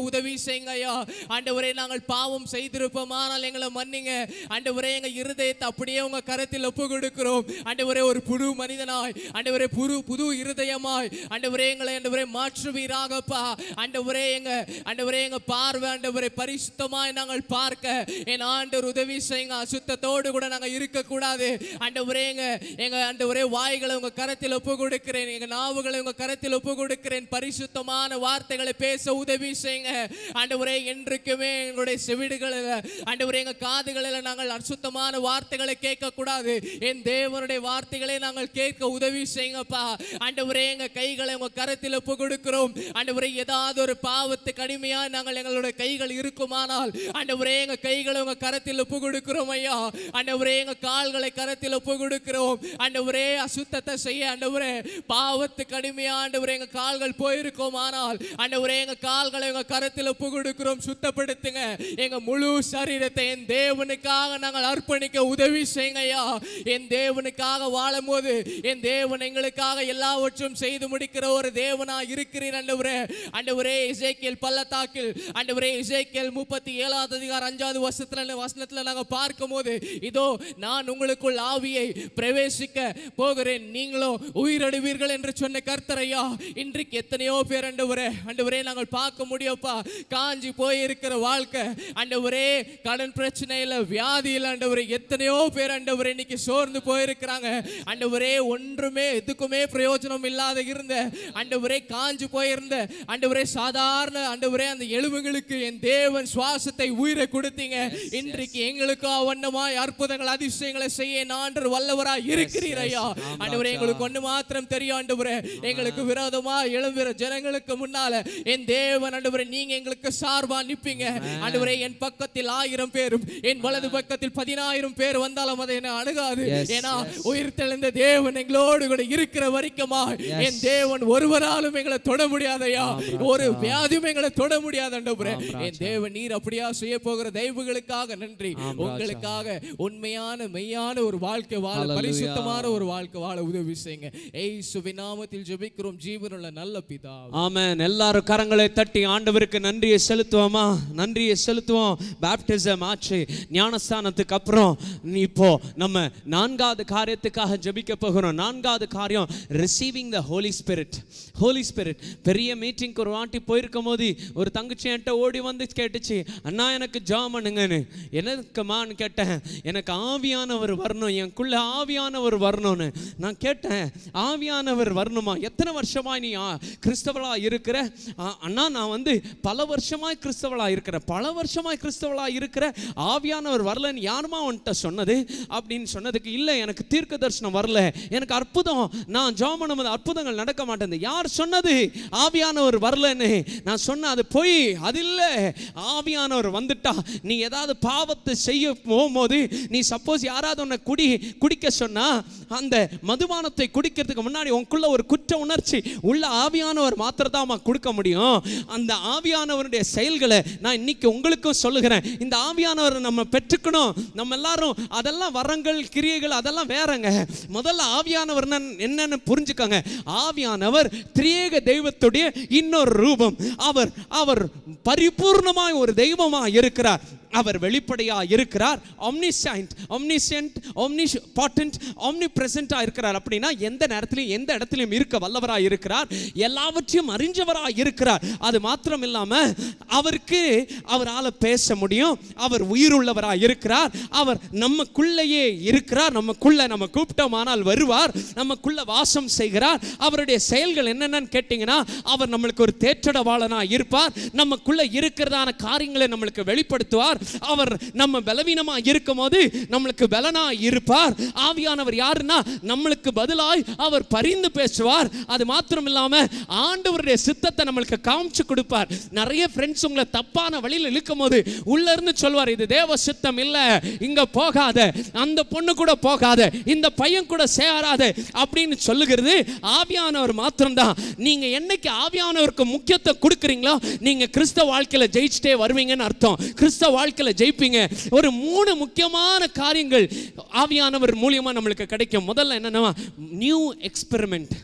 செய்யுங்க ஐயா. ஆண்டவரே நாங்கள் பாவம் செய்திருப்போமானால் எங்களை மன்னிங்க ஆண்டவரே. எங்க இருதயத்தை அப்படியே உங்க கரத்தில் ஒப்பு கொடுக்கிறோம் ஆண்டவரே. ஒரு புது மனிதனாய் ஆண்டவரே, புது புது இருதயமாய் ஆண்டவரே எங்களை ஆண்டவரே மாற்றுவீராகப்பா. ஆண்டவரே எங்க ஆண்டவரே எங்க பார்வை ஆண்டவரே பரிசுத்தமாய் நாங்கள் பார்க்க என் ஆண்டவர் உதவி செய்யுங்க. அசுத்தத்தோடு கூட நாங்கள் இருக்கக்கூடாது ஆண்டவரே. எங்க எங்க ஆண்டவரே வாய்களை உங்க கரத்தில் ஒப்பு கொடுக்கிறேன், எங்க நாவுகளை உங்க கரத்தில் ஒப்பு கொடுக்கிறேன். பரிசுத்தமான வார்த்தைகளை பேச உதவி செய்யுங்க ஆண்டவரே. என்றைக்குமே எங்களுடைய செவிடுகளில் ஆண்டவரே எங்க காதுகளில் நாங்கள் அசுத்தமான வார்த்தைகளை கேட்க கூடாது. என் தேவனுடைய வார்த்தைகளை நாங்கள் கேட்க உதவி செய்யுங்கப்பா ஆண்டவரே. எங்க கைகளை உங்க கரத்தில் ஒப்பு கொடுக்கிறோம் ஆண்டவரே. ஏதாவது ஒரு பாவத்துக்கு அடிமையா நாங்கள் எங்களுடைய கைகள் இருக்குமானால் ஆண்டவரே எங்க கைகளை உங்க கரத்தில் ஒப்பு கொடுக்கிறோம் ஐயா. ஆண்டவரே எங்க கால்களை கரத்தில் ஒப்பு கொடுக்கிறோம் ஆண்டவரே. அசுத்தத்தை செய்ய ஆண்டவரே பாவத்துக்கு அடிமையா ஆண்டவரே எங்க கால்கள் போயிருக்கோமானால் ஆண்டவரே எங்க கால்களை உங்க கரத்தில் ஒப்பு கொடுக்கிறோம். சுத்தப்படுத்துங்க எங்க முழு சரீரத்தை என் தேவனுக்காக நாங்கள் அர்ப்பணிக்க உதவி செய்யுங்க ஐயா. என் தேவனுக்காக வாழும் போது என் தேவன் எங்களுக்காக எல்லாவற்றும் செய்து முடிக்கிற ஒரு தேவனா இருக்கிறீர் ஆண்டவரே. ஆண்டவரே எசேக்கியேல் பள்ளத்தாக்கில் ஆண்டவரே எசேக்கியேல் முப்பத்தி ஏழாவது அதிகாரம் அஞ்சாவது வசனத்துல வசனத்துல நாங்க பார்க்கும்போது, இதோ நான் உங்களுக்குள் ஆவியை பிரவேசிக்க போகிறேன், நீங்களோ உயிரடைவீர்கள் என்று சொன்ன கர்த்தர் ஐயா. இன்றைக்கு எத்தனையோ பேர் ஆண்டவரே ஆண்டவரே நாங்கள் பார்க்க முடியப்பா காஞ்சி போய் இருக்கிற வாழ்க்கை ஆண்டவரே. கடன் பிரச்சனையில வியாதியில் ஆண்டவரே எத்தனையோ பேர் ஆண்டவரே இன்னைக்கு சோர்ந்து போயிருக்கிறாங்க ஆண்டவரே. ஒன்றுமே எதுக்குமே பிரயோஜனம் இல்லாத இருந்த ஆண்டவரே காஞ்சி போயிருந்த ஆண்டவரே சாதாரண ஆண்டவரே அந்த எலும்புகளுக்கு என் தேவன் சுவாசத்தை உயிரை கொடுத்தீங்க. இன்றைக்கு எங்களுக்கு வண்ணமாய் அற்புதங்கள் அதிசயங்களை செய்ய ஆண்டவர் வல்லவராய் இருக்கிறீர் ஐயா. ஆண்டவரே எங்களுக்கு ஒன்று மாத்திரம் தெரியும் ஆண்டவரே, எங்களுக்கு விரோதமா எழும்புற ஜனங்களுக்கு முன்னால என் தேவன் ஆண்டவரே நீங்க எங்களுக்கு சார்பா நிப்பீங்க ஆண்டவரே. என் பக்கத்தில் ஆயிரம் பேரும் என் வலது பக்கத்தில் பதினாயிரம் பேர் வந்தாலும் அதை என்ன அணுகாது. ஏன்னா உயிர் தெளிந்த தேவன் எங்களோடு கூட இருக்கிற வரைக்குமா என் தேவன் ஒருவராலும் எங்களை தொட முடியாதையா. ஒரு வியாதியும் எங்களை தொட முடியாது ஆண்டவரே. என் தேவன் நீர் அப்படியா செய்ய போகிற தெய்வங்களுக்காக நன்றி. உங்களுக்காக உண்மையான மெய்யான ஒரு வாழ்க்கை வாழ, பரிசுத்தமான ஒரு வாழ்க்கை வாழ உதவி செய்யுங்க. இயேசுவின் நாமத்தில் ஜெபிக்கிறோம் ஜீவனுள்ள நல்ல பிதாவே. ஆமென். எல்லாரும் கரங்களை தட்டி ஆண்டவருக்கு நன்றியை செலுத்துவோமா? நன்றியை செலுத்துவோம். பேப்டிசம் ஆச்சு, ஞானஸ்தானத்துக்கு அப்புறம் இப்போ நம்ம நான்காவது காரியத்துக்காக ஜெபிக்க போகிறோம். நான்காவது காரியம் receiving the holy spirit. Holy spirit. பெரிய மீட்டிங்க்கு ஒரு வாட்டி போயிருக்கும் போது ஒரு தங்கச்சி என்கிட்ட ஓடி வந்து கேட்டுச்சு, அண்ணா எனக்கு ஜாம் பண்ணுங்கன்னு. எனக்குமான்னு கேட்டேன். எனக்கு ஆவியானவர் வரணும், எனக்குள்ள ஆவியானவர் வரணும்னு நான் கேட்டேன். ஆவியானவர் வரணுமா? எத்தனை வருஷமா நீ கிறிஸ்தவளா இருக்கிற? அண்ணா நான் வந்து பல வருஷமாய் கிறிஸ்தவளா இருக்கிறேன். பல வருஷமாய் கிறிஸ்தவளா இருக்கிற, ஆவியானவர் வரலன்னு யாருமா உன்கிட்ட சொன்னது அப்படின்னு சொன்னதுக்கு, இல்லை எனக்கு தீர்க்க தரிசனம் வரல, எனக்கு அற்புதம், நான் ஜெபம் பண்ணும்போது அற்புதங்கள் நடக்க மாட்டேன். யார் சொன்னது ஆவியானவர் வரலன்னு? நான் சொன்ன அது போய், அது இல்லை. ஆவியானவர் வந்துட்டா நீ ஏதாவது பாவத்தை செய்ய போகும்போது, நீ சப்போஸ் யாராவது உன்னை குடி குடிக்க சொன்னா, அந்த மதுபானத்தை குடிக்கிறதுக்கு முன்னாடி உனக்குள்ள ஒரு குற்ற உணர்ச்சி உள்ள ஆவியானவர் மாத்திரதான் கொடுக்க முடியும். அந்த ஆவியானவருடைய செயல்களை நான் இன்னைக்கு உங்களுக்கும் சொல்லுகிறேன். இந்த ஆவியானவர் நம்ம பெற்றுக்கணும். நம்ம எல்லாரும் அதெல்லாம் வரங்கள் கிரியைகள் அதெல்லாம் வேறங்க. முதல்ல ஆவியானவர் என்னன்னு புரிஞ்சுக்கங்க. ஆவியானவர் திரியேக தெய்வத்துடைய இன்னொரு ரூபம். அவர் அவர் பரிபூர்ணமாய் ஒரு தெய்வமாக இருக்கிறார். அவர் வெளிப்படையா இருக்கிறார். omniscient, omniscient, omnipotent, omnipresent இருக்கிறார். அப்படின்னா எந்த நேரத்திலும் எந்த இடத்திலும் இருக்க வல்லவராய் இருக்கிறார். எல்லாவற்றையும் அறிஞ்சவராய் இருக்கிறார். அது மாத்திரம் இல்லாம அவருக்கு அவரால் பேச முடியும். அவர் உயிருள்ளவராய் இருக்கிறார். அவர் நமக்குள்ளேயே இருக்கிறார். நமக்குள்ள நம்ம கூப்பிட்டோமானால் வருவார். நமக்குள்ள வாசம் செய்கிறார். அவருடைய செயல்கள் என்னென்னு கேட்டீங்கன்னா, அவர் நம்மளுக்கு ஒரு தேற்றடவாளனா இருப்பார். நமக்குள்ள இருக்கிறதான காரியங்களை நம்மளுக்கு வெளிப்படுத்துவார். அவர் நம்ம பலவீனமா இருக்கும் போது நம்மளுக்கு பலனா இருப்பார். ஆவியானவர் யாருன்னா, நம்மளுக்கு பதிலாய் அவர் பரிந்து பேசுவார். அது மாத்திரம் இல்லாம ஆண்டவருடைய சித்தத்தை நம்மளுக்கு காமிச்சு கொடுப்பார். நிறைய ஃப்ரெண்ட்ஸ் உங்களை தப்பான வழியில் இழுக்கும் போது உள்ள இருந்து சொல்வார், இது தேவ சித்தம் இல்ல, இங்க போகாத, அந்த பொண்ணு கூட போகாத, இந்த பையன் கூட சேராத அப்படின்னு சொல்லுகிறது ஆவியானவர் மாத்திரம்தான். நீங்க என்னைக்கு ஆவியானவருக்கு முக்கியத்துவம் கொடுக்குறீங்களோ, நீங்க கிறிஸ்தவ வாழ்க்கையில ஜெயிச்சுட்டே வருவீங்கன்னு அர்த்தம். கிறிஸ்தவ வாழ்க்கையில ஜெயிப்பீங்க. ஒரு மூணு முக்கியமான காரியங்கள் ஆவியானவர் மூலியமா நம்மளுக்கு கிடைக்கும். முதல்ல என்னன்னா, நியூ எக்ஸ்பெரிமெண்ட்.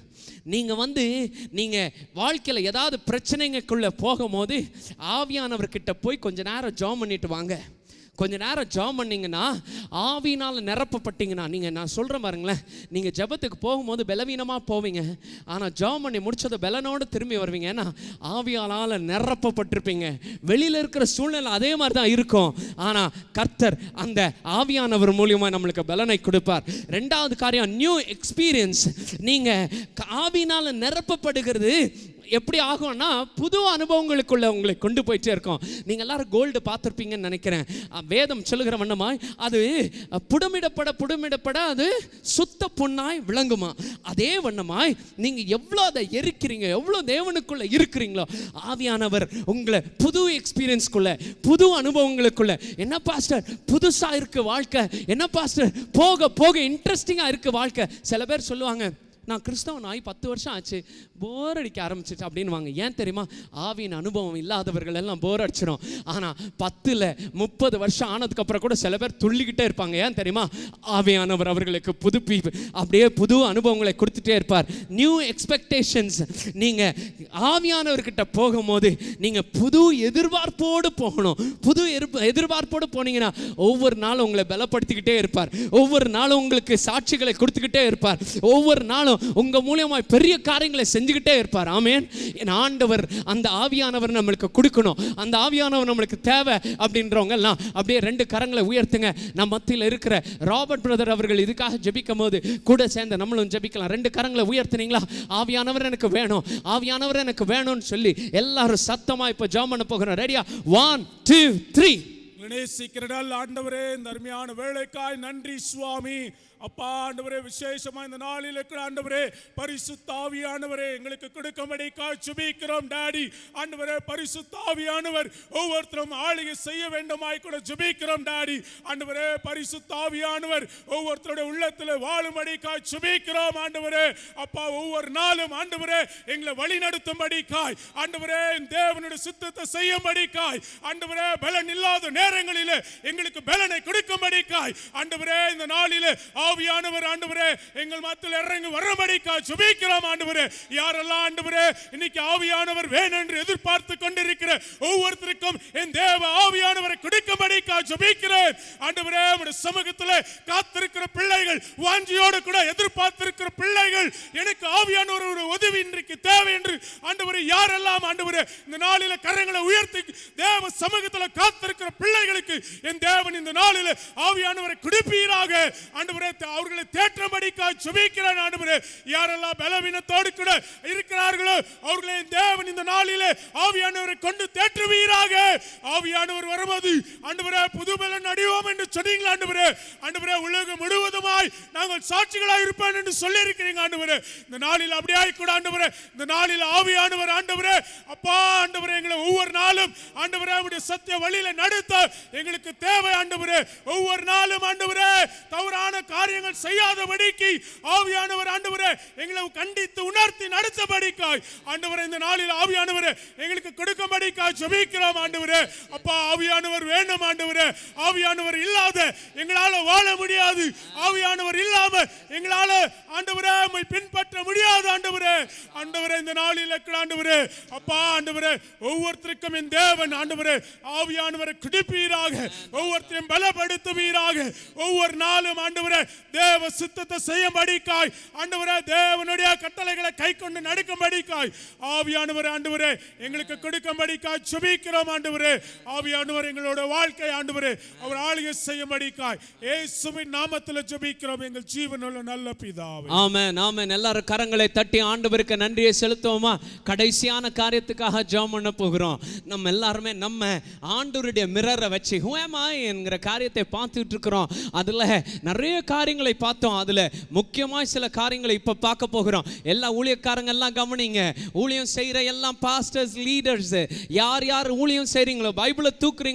நீங்கள் வந்து நீங்கள் வாழ்க்கையில் ஏதாவது பிரச்சனைக்குள்ளே போகும்போது ஆவியானவர்கிட்ட போய் கொஞ்ச நேரம் ஜெபம் பண்ணிட்டு வாங்க. கொஞ்ச நேரம் ஜெபம் பண்ணிங்கன்னா, ஆவியினால் நிரப்பப்பட்டீங்கன்னா, நீங்கள் நான் சொல்கிறேன் பாருங்களேன், நீங்கள் ஜெபத்துக்கு போகும்போது பலவீனமாக போவீங்க, ஆனால் ஜெபம் பண்ணி முடிச்சதை பலனோடு திரும்பி வருவீங்க. ஏன்னா ஆவியானால் நிரப்பப்பட்டிருப்பீங்க. வெளியில் இருக்கிற சூழ்நிலை அதே மாதிரி தான் இருக்கும், ஆனால் கர்த்தர் அந்த ஆவியானவர் மூலியமாக நம்மளுக்கு பலனை கொடுப்பார். ரெண்டாவது காரியம், நியூ எக்ஸ்பீரியன்ஸ். நீங்கள் ஆவியினால் நிரப்பப்படுகிறது எப்படி ஆகும்னா, புது அனுபவங்களுக்குள்ள உங்களை கொண்டு போயிட்டே இருக்கோம். நீங்கள் எல்லாரும் கோல்டு பார்த்துருப்பீங்கன்னு நினைக்கிறேன். வேதம் சொல்லுகிற வண்ணமாய் அது புடமிடப்பட புடமிடப்பட அது சுத்த பொன்னாய் விளங்குமா. அதே வண்ணமாய் நீங்கள் எவ்வளோ அதை எரிக்கிறீங்க, எவ்வளோ தேவனுக்குள்ள இருக்கிறீங்களோ, ஆவியானவர் உங்களை புது எக்ஸ்பீரியன்ஸ்குள்ள, புது அனுபவங்களுக்குள்ள. என்ன பாஸ்டர் புதுசாக இருக்கு வாழ்க்கை, என்ன பாஸ்டர் போக போக இன்ட்ரெஸ்டிங்காக இருக்கு வாழ்க்கை. சில பேர் சொல்லுவாங்க, நான் கிறிஸ்தவன் ஆகி பத்து வருஷம் ஆச்சு, போர் அடிக்க ஆரம்பிச்சிச்சு அப்படின்வாங்க. ஏன் தெரியுமா? ஆவியின் அனுபவம் இல்லாதவர்கள் எல்லாம் போர் அடிச்சிடும். ஆனால் பத்தில் முப்பது வருஷம் ஆனதுக்கப்புறம் கூட சில பேர் துள்ளிக்கிட்டே இருப்பாங்க. ஏன் தெரியுமா? ஆவியானவர் அவர்களுக்கு புதுப்பி அப்படியே புது அனுபவங்களை கொடுத்துட்டே இருப்பார். New expectations. நீங்கள் ஆவியானவர்கிட்ட போகும்போது நீங்கள் புது எதிர்பார்ப்போடு போகணும். புது எதிர்பார்ப்போடு போனீங்கன்னா ஒவ்வொரு நாளும் உங்களை பலப்படுத்திக்கிட்டே இருப்பார். ஒவ்வொரு நாளும் உங்களுக்கு சாட்சிகளை கொடுத்துக்கிட்டே இருப்பார். ஒவ்வொரு நாளும் உங்க மூலமா பெரிய காரியங்களை செஞ்சுக்கிட்டே இருப்பார். ஆமென். என் ஆண்டவர் அந்த ஆவியானவர் நம்மளுக்கு கொடுக்கணும். அந்த ஆவியானவர் நம்மளுக்கு தேவை அப்படின்றவங்க எல்லாம் அப்படியே ரெண்டு கரங்களை உயர்த்துங்க. நம்ம மத்தியில் இருக்கிற ராபர்ட் பிரதர் அவர்கள் இதுக்காக ஜெபிக்கும் போது கூட சேர்ந்து நம்மளும் ஜெபிக்கலாம். ரெண்டு கரங்களை உயர்த்துனீங்களா? ஆவியானவர் எனக்கு வேணும், ஆவியானவர் எனக்கு வேணும்னு சொல்லி எல்லாரும் சத்தமா இப்ப ஜெபம் பண்ண போகிறோம். ரெடியா? One two three. நேசிக்கிறதால் ஆண்டவரே, இந்த அருமையான வேளைக்காய் நன்றி சுவாமி. அப்பா ஆண்டவரே, விசேஷமா இந்த நாளில் இருக்கிற ஆண்டவரே பரிசுத்த ஆவியானவரே எங்களுக்கு கொடுக்கும்படிக்காய் ஜெபிக்கிறோம் டாடி. ஆண்டவரே பரிசுத்த ஆவியானவர் ஒவ்வொருத்தரும் ஆளுகை செய்ய வேண்டுமாய் கூட ஜெபிக்கிறோம் டாடி. ஆண்டவரே பரிசுத்த ஆவியானவர் ஒவ்வொருத்தருடைய உள்ளத்தில் வாழும்படிக்காய் ஜெபிக்கிறோம் ஆண்டவரே. அப்பா ஒவ்வொரு நாளும் ஆண்டவரே எங்களை வழி நடத்தும்படிக்காய், ஆண்டவரே தேவனுடைய சித்தத்தை செய்யும்படிக்காய், ஆண்டவரே பலன் இல்லாத நேரங்களில் எங்களுக்கு பலனை கொடுக்கும்படிக்காய், ஆண்டவரே இந்த நாளில் ஆவியானவர் ஆண்டவரே எங்கள் மத்தியில் இறங்கி வரும்படிக்காய் ஜெபிக்கிறோம் ஆண்டவரே. யாரெல்லாம் ஆண்டவரே இன்னைக்கு ஆவியானவர் வேணும் என்று எதிர்பார்த்து கொண்டிருக்கிற ஒவ்வொருத்தருக்கும் என் தேவ ஆவியானவரை கொடுக்கும்படிக்காய் ஜெபிக்கிறேன் ஆண்டவரே. உம்முடைய சமூகத்தில் காத்திருக்கிற பிள்ளைகள், வாஞ்சியோடு கூட எதிர்பார்த்திருக்கிற பிள்ளைகள், எனக்கு ஆவியானவர் ஒரு உதவி இன்றைக்கு தேவை என்று ஆண்டவரே யாரெல்லாம் ஆண்டவரே இந்த நாளில் கரங்களை உயர்த்தி தேவ சமூகத்தில் காத்திருக்கிற பிள்ளைகளுக்கு என் தேவன் இந்த நாளில் ஆவியானவரை கொடுப்பீராக ஆண்டவரே. அவர்களை தேற்றபடிக்காய் ஜெபிக்கிறேன் ஆண்டவரே. யாரெல்லாம் பலவீனத்தோடு கூட இருக்கிறார்களோ அவர்களை தேவன் இந்த நாளிலே ஆவியானவரை கொண்டு தேற்றுவீராக. ஆவியானவர் வரும்போது ஆண்டவரே புது பலன் அடைவோம் என்று சொன்னீங்களா ஆண்டவரே. ஆண்டவரே உலகம் முழுவதுமாய் நாங்கள் சாட்சிகளாய் இருப்போம் என்று சொல்லி இருக்கிறீங்க ஆண்டவரே. இந்த நாளில் அப்படியாய் கூட ஆண்டவரே இந்த நாளில் ஆவியானவர் ஆண்டவரே அப்பா ஆண்டவரே எங்களை ஒவ்வொரு நாளும் ஆண்டவரே உம்முடைய சத்திய வழியில நடத்த எங்களுக்கு தேவை ஆண்டவரே. ஒவ்வொரு நாளும் ஆண்டவரே தவறான காரியங்கள் செய்யாதபடிக்கு ஆவியானவர் ஆண்டவரே எங்களை கண்டித்து உணர்த்தி நடத்தபடிக்காய் ஆண்டவரே இந்த நாளில் ஆவியானவரே எங்களுக்கு கொடுக்கும்படிக்காய் ஜெபிக்கிறோம் ஆண்டவரே. அப்பா ஆவியானவர் வேண்டும் ஆண்டவரே. ஆவியானவர் இல்லாத எங்களால வாழ முடியாது. ஆவியானவர் இல்லாம எங்களால ஆண்டவரே உம்மை பின்பற்ற முடியாது ஆண்டவரே. ஆண்டவரே இந்த நாளில் இருக்கிற ஆண்டவரே அப்பா ஆண்டவரே ஒவ்வொருத்தருக்கும் என் தேவன் ஆண்டவரே ஆவியானவரை கொடுப்பீராக, ஒவ்வொருத்தரையும் பலப்படுத்துவீராக. ஒவ்வொரு நாளும் ஆண்டவரே தேவ சித்தத்தை செய்யும்படிக்காய் ஆண்டவரே தேவனுடைய கட்டளைகளை கை கொண்டு நடக்கும்படிக்காய் ஆவியானவர் ஆண்டவரே எங்களுக்கு கொடுக்கும்படிக்காய் ஜெபிக்கிறோம் ஆண்டவரே. ஆவியானவர் எங்களோட வாழ்க்கை ஆண்டவரே அவர் ஆளுகை செய்யும்படிக்காய் இயேசுவின் நாமத்தில் ஜெபிக்கிறோம் எங்கள் ஜீவனுள்ள நல்ல பிதாவே. ஆமென் ஆமென். எல்லாரும் கரங்களை தட்டி ஆண்டவருக்கு நன்றியை செலுத்துவோமா? கடைசியான காரியத்துக்காக ஜெபம் பண்ண போகிறோம். நம்ம எல்லாருமே நம்ம ஆண்டவருடைய மிரரை வச்சு ஹூ ஆம் ஐ என்கிற காரியத்தை பார்த்துட்டு இருக்கிறோம். அதுல நிறைய காரியங்களை பார்த்தோம். அதுல முக்கியமாய் சில காரியங்களை இப்ப பார்க்க போகிறோம். எல்லா ஊழியக்காரங்க எல்லாம் கவனிங்க. ஊழியம் செய்யற எல்லாம் பாஸ்டர்ஸ், லீடர்ஸ், யார் யார் ஊழியம் செய்றீங்களோ, பைபிளை தூக்குறீங்களோ, உங்களுக்கு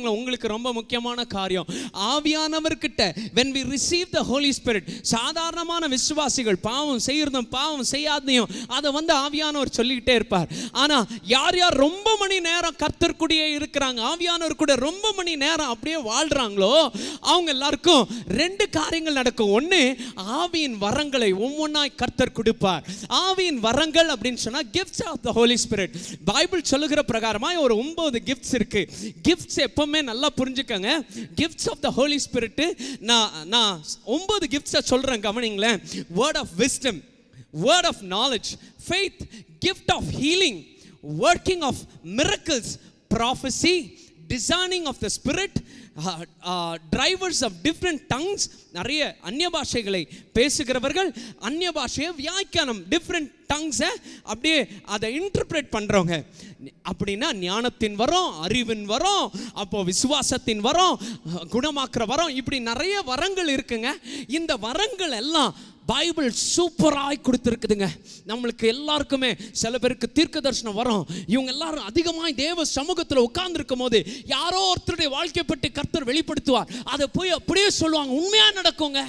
ரொம்ப முக்கியமான காரியம். ஆவியானவர்கிட்ட when we receive the Holy Spirit, சாதாரணமான விசுவாசிகள் பாவம் செய்யறதும் பாவம் செய்யாதையும் அதை வந்து ஆவியானவர் சொல்லிக்கிட்டே இருப்பார். ஆனா யார் யார் ரொம்ப மணி நேரம் கர்த்தர் கூடயே இருக்கிறாங்க, ஆவியானவர் கூட ரொம்ப மணி நேரம் அப்படியே வாழ்றாங்களோ அவங்க எல்லாருக்கும் ரெண்டு காரியங்கள் நடக்கும். ஒன்று, ஆவியின் வரங்களை ஒவ்வொன்றாய் கர்த்தர் கொடுப்பார். ஆவியின் வரங்கள் அப்படின்னு சொன்னா gifts of the Holy Spirit. Bible சொல்லுகிற பிரகாரமா ஒரு ஒன்பது கிஃப்ட்ஸ் இருக்கு. கிஃப்ட்ஸ் எப்பவுமே நல்லா புரிஞ்சுக்கங்க. Gifts of the holy spirit நான் நான் ஒன்பது கிஃப்ட்ஸை சொல்றேன், கவனிங்களேன். Word of wisdom, word of knowledge, faith, gift of healing, working of miracles, prophecy, discerning of the spirit, uh, uh, drivers of different tongues, நிறைய அந்நிய பாஷைகளை பேசுகிறவர்கள், அந்நிய பாஷையை வியாக்கியானம் டிஃப்ரெண்ட் டங்ஸை அப்படியே அதை இன்டர்பிரேட் பண்றவங்க. அப்படின்னா ஞானத்தின் வரம், அறிவின் வரம், அப்போ விசுவாசத்தின் வரம், குணமாக்குற வரம், இப்படி நிறைய வரங்கள் இருக்குங்க. இந்த வரங்கள் எல்லாம் பைபிள் சூப்பராய் கொடுத்துருக்குதுங்க நம்மளுக்கு எல்லாருக்குமே. சில பேருக்கு தீர்க்க தரிசனம் வரும். இவங்க எல்லாரும் அதிகமாக தேவ சமூகத்தில் உட்கார்ந்துருக்கும் போது யாரோ ஒருத்தருடைய வாழ்க்கை பற்றி கர்த்தர் வெளிப்படுத்துவார். அதை போய் அப்படியே சொல்லுவாங்க, உண்மையா நடக்குங்க.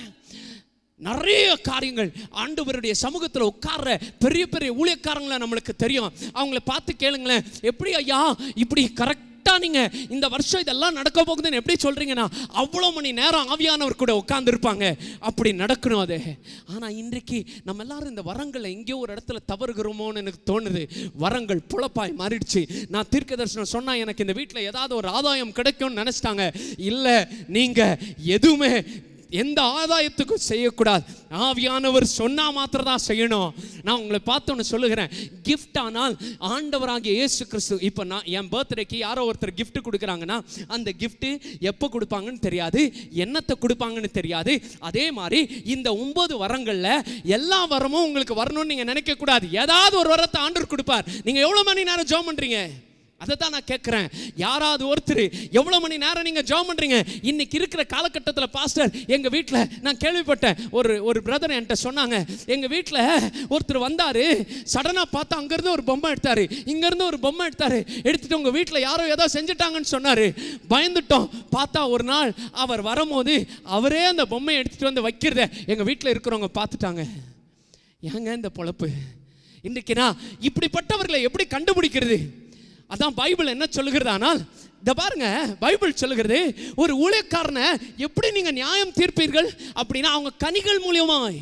நிறைய காரியங்கள் ஆண்டவருடைய சமூகத்தில் உட்கார்ற பெரிய பெரிய ஊழியக்காரங்களை நம்மளுக்கு தெரியும். அவங்கள பார்த்து கேளுங்களேன், எப்படி ஐயா இப்படி கரெக்ட் நீங்க இந்த வருஷம் இதெல்லாம் நடக்க போகுதுன்னு எப்படி சொல்றீங்கன்னா அவ்வளோ மணி நேரம் ஆவியானவர் கூட உட்கார்ந்து இருப்பாங்க. அப்படி நடக்கணும் அது. ஆனா இன்றைக்கு நம்ம எல்லாரும் இந்த வரங்களை எங்கேயோ ஒரு இடத்துல தவறுகிறோமோன்னு எனக்கு தோணுது. வரங்கள் புலப்பாய் மாறிடுச்சு. நான் தீர்க்க தரிசனம் சொன்னா எனக்கு இந்த வீட்டில் ஏதாவது ஒரு ஆதாயம் கிடைக்கும்னு நினைச்சிட்டாங்க. இல்லை, நீங்க எதுவுமே எந்த ஆதாயத்துக்கும் செய்யக்கூடாது. ஆவியானவர் சொன்னா மாத்திரம் தான் செய்யணும். நான் உங்களை பார்த்தோன்னு சொல்லுகிறேன், கிஃப்ட் ஆனால் ஆண்டவராகிய இயேசு கிறிஸ்து. இப்போ நான் என் பர்த்டேக்கு யாரோ ஒருத்தர் கிஃப்ட் கொடுக்குறாங்கன்னா அந்த கிஃப்ட் எப்போ கொடுப்பாங்கன்னு தெரியாது, என்னத்தை கொடுப்பாங்கன்னு தெரியாது. அதே மாதிரி இந்த ஒன்பது வரங்கள்ல எல்லா வரமும் உங்களுக்கு வரணும்னு நீங்க நினைக்க கூடாது. ஏதாவது ஒரு வரத்தை ஆண்டவர் கொடுப்பார். நீங்க எவ்வளவு மணி நேரம் ஜெபம் பண்றீங்க அதை தான் நான் கேட்குறேன். யாராவது ஒருத்தர் எவ்வளோ மணி நேரம் நீங்கள் ஜெபம் பண்ணுறீங்க? இன்னைக்கு இருக்கிற காலகட்டத்தில் பாஸ்டர், எங்கள் வீட்டில் நான் கேள்விப்பட்டேன், ஒரு ஒரு பிரதர் என்கிட்ட சொன்னாங்க, எங்கள் வீட்டில் ஒருத்தர் வந்தார், சடனாக பார்த்தா அங்கேருந்து ஒரு பொம்மை எடுத்தார், இங்கேருந்து ஒரு பொம்மை எடுத்தார், எடுத்துகிட்டு உங்கள் வீட்டில் யாரோ ஏதோ செஞ்சுட்டாங்கன்னு சொன்னார். பயந்துட்டோம். பார்த்தா ஒரு நாள் அவர் வரும்போது அவரே அந்த பொம்மையை எடுத்துகிட்டு வந்து வைக்கிறத எங்கள் வீட்டில் இருக்கிறவங்க பார்த்துட்டாங்க. ஏங்க இந்த பொழப்பு? இன்றைக்கு நான் இப்படிப்பட்டவர்களை எப்படி கண்டுபிடிக்கிறது? அதான் பைபிள் என்ன சொல்லுகிறது. ஆனால் இத பாருங்க, பைபிள் சொல்லுகிறது, ஒரு ஊழியக்காரனை எப்படி நீங்க நியாயம் தீர்ப்பீர்கள் அப்படின்னா அவங்க கனிகள் மூலியமாய்,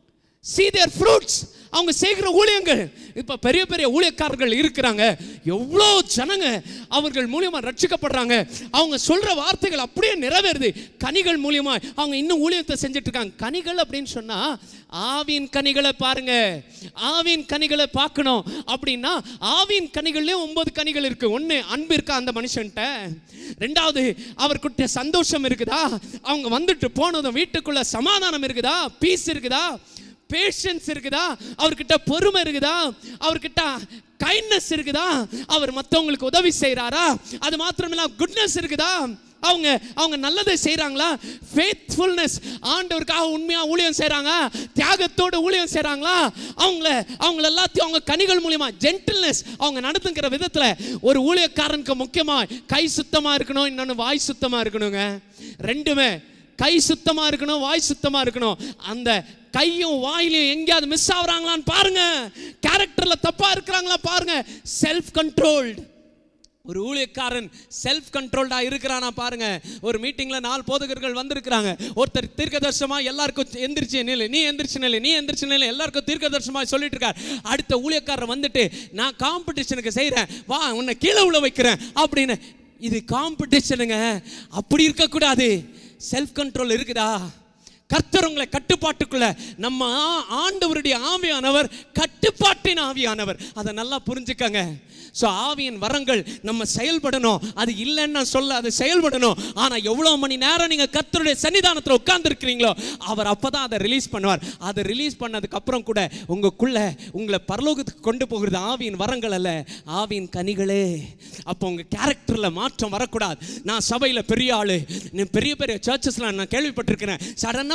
see their fruits, அவங்க செய்கிற ஊழியங்கள். இப்ப பெரிய பெரிய ஊழியக்காரர்கள் இருக்கிறாங்க, எவ்வளோ ஜனங்க அவர்கள் மூலியமா ரட்சிக்கப்படுறாங்க. அவங்க சொல்ற வார்த்தைகள் அப்படியே நிறைவேறுது. கனிகள் மூலியமா அவங்க இன்னும் ஊழியத்தை செஞ்சுட்டு இருக்காங்க. கனிகள் அப்படின்னு சொன்னா ஆவியின் கனிகளை பாருங்க. ஆவியின் கனிகளை பார்க்கணும் அப்படின்னா ஆவியின் கனிகள்லயும் ஒன்பது கனிகள் இருக்கு. ஒன்னு, அன்பு இருக்கா அந்த மனுஷன்ட்ட. ரெண்டாவது, அவர்கிட்ட சந்தோஷம் இருக்குதா? அவங்க வந்துட்டு போனதும் வீட்டுக்குள்ள சமாதானம் இருக்குதா? பீஸ் இருக்குதா? பேஷன்ஸ் இருக்குதா? அவர்கிட்ட பொறுமை இருக்குதா? அவர்கிட்ட கைண்ட்னஸ் இருக்குதா? அவர் மற்றவங்களுக்கு உதவி செய்யறாரா? அது மாத்திரமில்ல குட்னஸ் இருக்குதா? அவங்க அவங்க நல்லதை செய்றாங்களா? ஃபெய்த்ஃபுல்னஸ், ஆண்டவருக்காக உண்மையா ஊழியம் செய்றாங்க, தியாகத்தோட ஊழியம் செய்றாங்களா? அவங்கள அவங்க எல்லாத்தையும் அவங்க கனிகள் மூலமா, ஜென்டில்னஸ், அவங்க நடந்துக்கிற விதத்துல. ஒரு ஊழியக்காரனுக்கு முக்கியமா கை சுத்தமா இருக்கணும், இன்னொன்னு வாய் சுத்தமா இருக்கணுங்க. ரெண்டுமே, கை சுத்தமா இருக்கணும், வாய் சுத்தமா இருக்கணும். அந்த கையும் வாயிலையும் எங்கேயாவது மிஸ் ஆகுறாங்களான்னு பாருங்க. கேரக்டர்ல தப்பா இருக்கிறாங்களா பாருங்க. Self controlled. ஒரு ஊழியக்காரன் செல்ஃப் கண்ட்ரோல்டா இருக்கிறானா பாருங்க. ஒரு மீட்டிங்ல நாலு போதகர்கள் வந்திருக்கிறாங்க. ஒருத்தர் தீர்க்கதரிசனமா எல்லாருக்கும் எந்திரிச்சு நில்லு, நீ எந்திரிச்சு நில்லு, நீ எந்திரிச்சு நில்லு, எல்லாருக்கும் தீர்க்கதரிசனமா சொல்லிட்டு இருக்கார். அடுத்த ஊழியக்காரர் வந்துட்டு, நான் காம்படிஷனுக்கு செய்யறேன், வா உன்னை கீழே உள்ள வைக்கிறேன் அப்படின்னு. இது காம்படிஷனுங்க. அப்படி இருக்கக்கூடாது. செல்ஃப் கண்ட்ரோல் இருக்குதா? கர்த்தர் உங்களை கட்டுப்பாட்டுக்குள்ள, நம்ம ஆண்டவருடைய ஆவியானவர் கட்டுப்பாட்டின் ஆவியானவர். அதை நல்லா புரிஞ்சுக்கங்க. ஸோ ஆவியின் வரங்கள் நம்ம செயல்படணும். அது இல்லைன்னு நான் சொல்ல, அது செயல்படணும். ஆனால் எவ்வளோ மணி நேரம் நீங்கள் கர்த்தருடைய சன்னிதானத்தில் உட்கார்ந்து இருக்கிறீங்களோ அவர் அப்போ தான் அதை ரிலீஸ் பண்ணுவார். அதை ரிலீஸ் பண்ணதுக்கு அப்புறம் கூட உங்களுக்குள்ள உங்களை பரலோகத்துக்கு கொண்டு போகிறது ஆவியின் வரங்கள் அல்ல, ஆவியின் கனிகளே. அப்போ உங்கள் கேரக்டரில் மாற்றம் வரக்கூடாது. நான் சபையில் பெரிய ஆளு, பெரிய பெரிய சர்ச்சஸ்லாம் நான் கேள்விப்பட்டிருக்கிறேன். சடனாக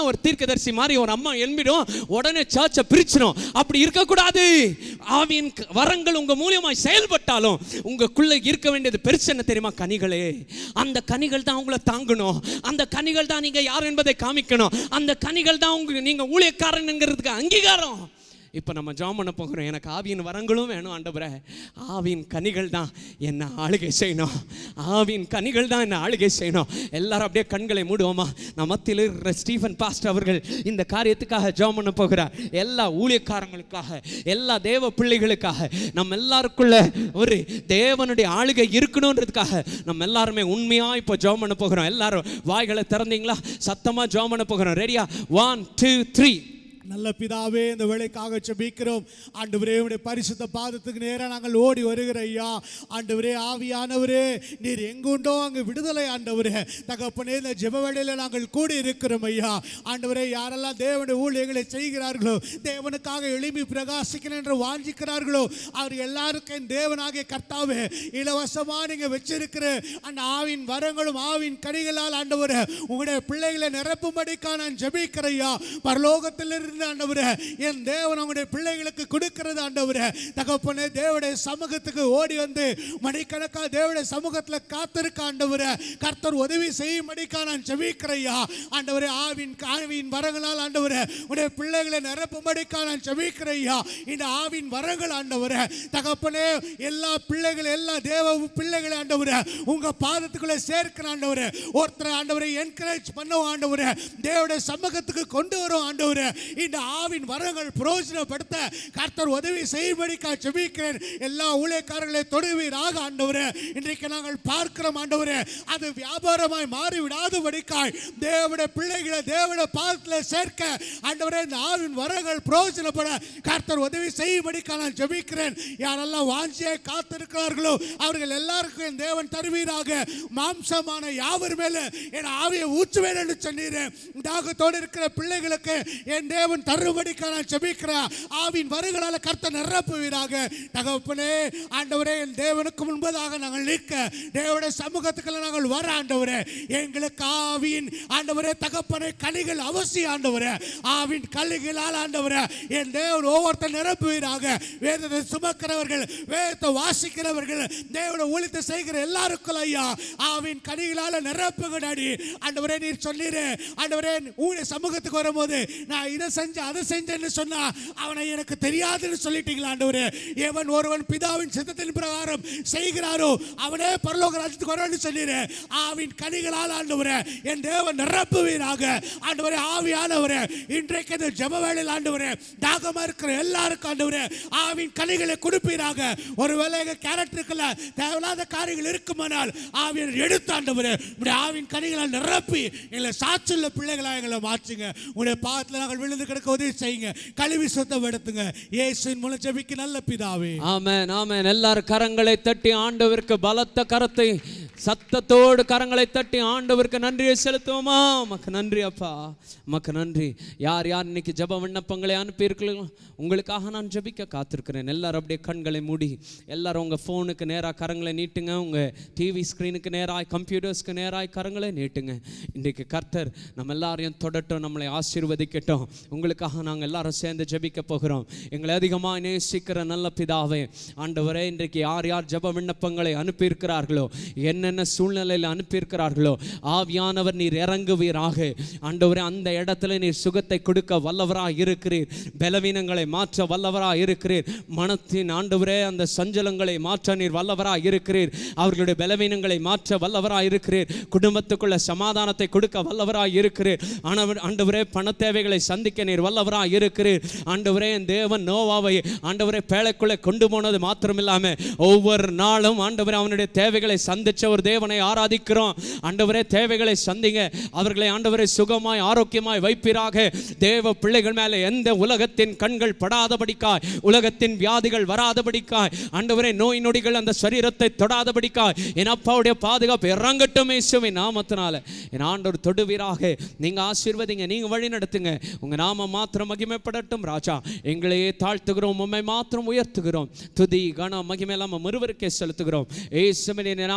ஒரு தீர்க்கதரிசி மாதிரி ஒரு அம்மா எழும்பிடும், உடனே சர்ச்சை பிரிச்சிடும். அப்படி இருக்கக்கூடாது. ஆவியின் வரங்கள் உங்க மூலியமாய் செயல்பட்டாலும் உங்களுக்குள்ள இருக்க வேண்டியது பெருசு என்ன தெரியுமா? கனிகளே. அந்த கனிகள் தான் உங்களை தாங்கணும். அந்த கனிகள் தான் நீங்க யார் என்பதை காமிக்கணும். அந்த கனிகள் தான் உங்க நீங்க ஊழியக்காரன் என்கிறதுக்கு அங்கீகாரம். இப்போ நம்ம ஜெபம் பண்ண போகிறோம். எனக்கு ஆவியின் வரங்களும் வேணும் ஆண்டவரே. ஆவியின் கனிகள் தான் என்ன ஆளுகை செய்யணும். ஆவியின் கனிகள் தான் என்ன ஆளுகை செய்யணும். எல்லாரும் அப்படியே கண்களை மூடுவோமா? நம்ம மத்தியில் இருக்கிற ஸ்டீஃபன் பாஸ்டர் அவர்கள் இந்த காரியத்துக்காக ஜெபம் பண்ண போகிறார். எல்லா ஊழியக்காரங்களுக்காக, எல்லா தேவ பிள்ளைகளுக்காக, நம்ம எல்லாருக்குள்ள ஒரு தேவனுடைய ஆளுகை இருக்கணுன்றதுக்காக நம்ம எல்லாருமே உண்மையா இப்போ ஜெபம் பண்ண போகிறோம். எல்லாரும் வாய்களை திறந்தீங்களா? சத்தமா ஜெபம் பண்ண போகிறோம். ரெடியா? One two three. நல்ல பிதாவே, இந்த வேளைக்காக ஜெபிக்கிறோம் ஆண்டவரே. உம்முடைய பரிசுத்த பாதத்துக்கு நேராக நாங்கள் ஓடி வருகிற ஐயா. ஆண்டவரே, ஆவியானவரே, நீர் எங்குண்டோ அங்கு விடுதலை ஆண்டவரே. தகப்பனே, இந்த ஜெப வேளையில் நாங்கள் கூடி இருக்கிறோம் ஐயா. ஆண்டவரே, யாரெல்லாம் தேவனுடைய ஊழியர்களை செய்கிறார்களோ, தேவனுக்காக எழுப்பி பிரகாசிக்கணும் என்று வாஞ்சிக்கிறார்களோ, அவர் எல்லாருக்கும் தேவனாகிய கர்த்தாவே இலவசமாக நீங்கள் வச்சிருக்கிற அந்த ஆவின் வரங்களும் ஆவின் கனிகளால் ஆண்டவரே உங்களுடைய பிள்ளைகளை நிரப்பும்படிக்காக நான் ஜெபிக்கிறையா. பரலோகத்தில் ஆண்டவரே, என் தேவன் அவங்களுடைய பிள்ளைகளுக்கு கொடுக்கிறது ஆண்டவரே. தகப்பனே, தேவனுடைய சமூகத்துக்கு ஓடி வந்து மணிக்கணக்காக தேவனுடைய சமூகத்தில் காத்திருக்க ஆண்டவரே கர்த்தர் உதவி செய்யும்படிக்கா நான் ஜெபிக்கிறையா. ஆண்டவரே, ஆவின் ஆவின் வரங்களால் ஆண்டவரே உடைய பிள்ளைகளை நிரப்பும்படிக்கா நான் ஜெபிக்கிறையா. இந்த ஆவின் வரங்கள் ஆண்டவரே தகப்பனே, எல்லா பிள்ளைகள் எல்லா தேவ பிள்ளைகளை ஆண்டவரே உங்க பாதத்துக்குள்ளே சேர்க்கிற ஆண்டவரே. ஒருத்தர் ஆண்டவரை என்கரேஜ் பண்ணுவோம் ஆண்டவரே, தேவனுடைய சமூகத்துக்கு கொண்டு வரும் ஆண்டவரே. இந்த ஆவின் வரங்கள் பிரயோஜனப்படுத்த கர்த்தர் உதவி செய்யும்படிக்கா ஜெபிக்கிறேன். எல்லா ஊழியக்காரர்களை தொடுவீராக ஆண்டவரே. இன்றைக்கு நாங்கள் பார்க்கிறோம் ஆண்டவரே, அது வியாபாரமாய் மாறிவிடாதபடிக்காய் தேவனுடைய பிள்ளைகளை தேவனுடைய பாதத்தில் சேர்க்க ஆண்டவரே இந்த ஆவின் வரங்கள் பிரயோஜனப்பட கர்த்தர் உதவி செய்யும்படிக்கா நான் ஜெபிக்கிறேன். யாரெல்லாம் வாஞ்சியை காத்திருக்கிறார்களோ அவர்கள் எல்லாருக்கும் என் தேவன் தருவீராக. மாம்சமான யாவர் மேல என் ஆவியை ஊற்றுவேன் என்று சொன்னீரேன். தாகத்தோடு இருக்கிற பிள்ளைகளுக்கு என் தேவன் தருபடிக்காக நான் ஜெபிக்கிறேன். ஆவின் வருகளால் கர்த்தர் நிரப்புவீராக. தகப்பனே, ஆண்டவரே, என் தேவனுக்கு முன்பதாக நாங்கள் நிற்க தேவனுடைய சமூகத்துக்குள்ள நாங்கள் வர ஆண்டவரே. எங்களுக்கு ஆவியின் ஆண்டவரே தகப்பனே கனிகள் அவசியம் ஆண்டவரே. ஆவின் கனிகளால் ஆண்டவரே என் தேவன் ஒவ்வொருத்தர் நிரப்புவீராக. வேதத்தை சுமக்கிறவர்கள், வேதத்தை வாசிக்கிறவர்கள், தேவனை ஊழியத்தை செய்கிற எல்லாருக்கும் ஐயா ஆவின் கனிகளால் நிரப்புகிறாடி ஆண்டவரே. நீர் சொன்னீரே ஆண்டவரே, ஊழிய சமூகத்துக்கு வரும்போது நான் இதை செஞ்ச அதை செஞ்சேன்னு சொன்னா அவனை எனக்கு தெரியாதுன்னு சொல்லிட்டீங்களா ஆண்டவரே. எவன் ஒருவன் பிதாவின் சித்தத்தின் பிரகாரம் செய்கிறாரோ அவனே பரலோக ராஜ்யத்துக்கு வரணும்னு சொன்னீரே. ஆவின் கனிகளால் ஆண்டவரே என் தேவன் நிரப்புவீராக. ஆண்டவரே, ஆவியானவரே, இன்றைக்கு இந்த ஜெப வேளையில் ஆண்டவரே தாகமா இருக்கிற எல்லாருக்கும் ஆண்டவரே ஆவின் கனிகளை கொடுப்பீராக. ஒருவேளை எங்க கேரக்டருக்குள்ள தேவையில்லாத காரியங்கள் இருக்குமானால் ஆவியர் எடுத்து ஆண்டவரே உடைய ஆவின் கனிகளால் நிரப்பி எங்களை சாட்சியுள்ள பிள்ளைகளாக எங்களை மாற்றுங்க. உடைய பாதத்தில் நாங்கள் விழுந்து கிடக்க உதவி செய்யுங்க. கழுவி சுத்தம் எடுத்துங்க. இயேசுவின் மூலம் ஜெபிக்க நல்ல பிதாவே. ஆமென், ஆமென். எல்லாரும் கரங்களை தட்டி ஆண்டவருக்கு பலத்த கரத்தை சத்தத்தோடு கரங்களை தட்டி ஆண்டவருக்கு நன்றியை செலுத்துவோமா? மக்கு நன்றி அப்பா, மக்கு நன்றி. யார் யார் இன்னைக்கு ஜெப விண்ணப்பங்களை அனுப்பியிருக்கலாம் உங்களுக்காக நான் ஜெபிக்க காத்திருக்கிறேன். எல்லாரும் அப்படியே கண்களை மூடி எல்லாரும் உங்கள் ஃபோனுக்கு நேராக கரங்களை நீட்டுங்க. உங்கள் டிவி ஸ்க்ரீனுக்கு நேராக, கம்ப்யூட்டர்ஸ்க்கு நேராக கரங்களை நீட்டுங்க. இன்றைக்கு கர்த்தர் நம்ம எல்லாரையும் தொடட்டும், நம்மளை ஆசீர்வதிக்கட்டும். உங்களுக்காக நாங்கள் எல்லாரும் சேர்ந்து ஜெபிக்க போகிறோம். எங்களை அதிகமாக நேசிக்கிற நல்ல பிதாவே, ஆண்டவரே, இன்றைக்கு யார் யார் ஜெப விண்ணப்பங்களை அனுப்பியிருக்கிறார்களோ, என்னென்ன சூழ்நிலையில் அனுப்பியிருக்கிறார்களோ, ஆவியானவர் நீர் இறங்குவீராக. ஆண்டவரே, அந்த இடத்துல நீர் சுகத்தை கொடுக்க வல்லவராக இருக்கிறீர். பலவீனங்களை மாற்ற வல்லவராக இருக்கிறீர். மனத்தின் ஆண்டவரே அந்த சஞ்சலங்களை மாற்ற நீர் வல்லவராக இருக்கிறீர். அவர்களுடைய பலவீனங்களை மாற்ற வல்லவராக இருக்கிறீர். குடும்பத்துக்குள்ள சமாதானத்தை கொடுக்க வல்லவராக இருக்கிறீர். ஆண்டவரே, பண தேவைகளை சந்திக்க நீர் வல்லவராக இருக்கிறீர். ஆண்டவரே, என் தேவன் நோவாவை ஆண்டவரே பேழைக்குள்ளே கொண்டு போனது மாத்திரமில்லாமல் ஒவ்வொரு நாளும் ஆண்டவரே அவனுடைய தேவைகளை சந்திச்ச ஒரு தேவனை ஆராதிக்கிறோம். ஆண்டவரே, தேவைகளை சந்திங்க. அவர்களை ஆண்டவரே சுகமாய் ஆரோக்கியமாய் வைப்பீராக. தேவ பிள்ளைகள் மேலே எந்த உலகத்தின் கண்கள் படாதபடிக்காய், உலகத்தின் வியாதிகள் வராதபடிக்காய், ஆண்டவரே நோய் நொடிகள் அந்த சரீரத்தை தொடாதபடிக்காய் என் அப்பாவுடைய பாதுகாப்பு இறங்கட்டும் இயேசுவின் நாமத்தினால. என் ஆண்டவர் தொடுவீராக. நீங்க ஆசீர்வதிங்க, நீங்க வழி நடத்துங்க. உங்க நாம மாத்திரம் மகிமைப்படட்டும் ராஜா. எங்களையே தாழ்த்துகிறோம், உம்மை மாத்திரம் உயர்த்துகிறோம். துதி கன மகிமை எல்லாம் ஒருவருக்கே செலுத்துகிறோம். இயேசுவின் நாமத்தில்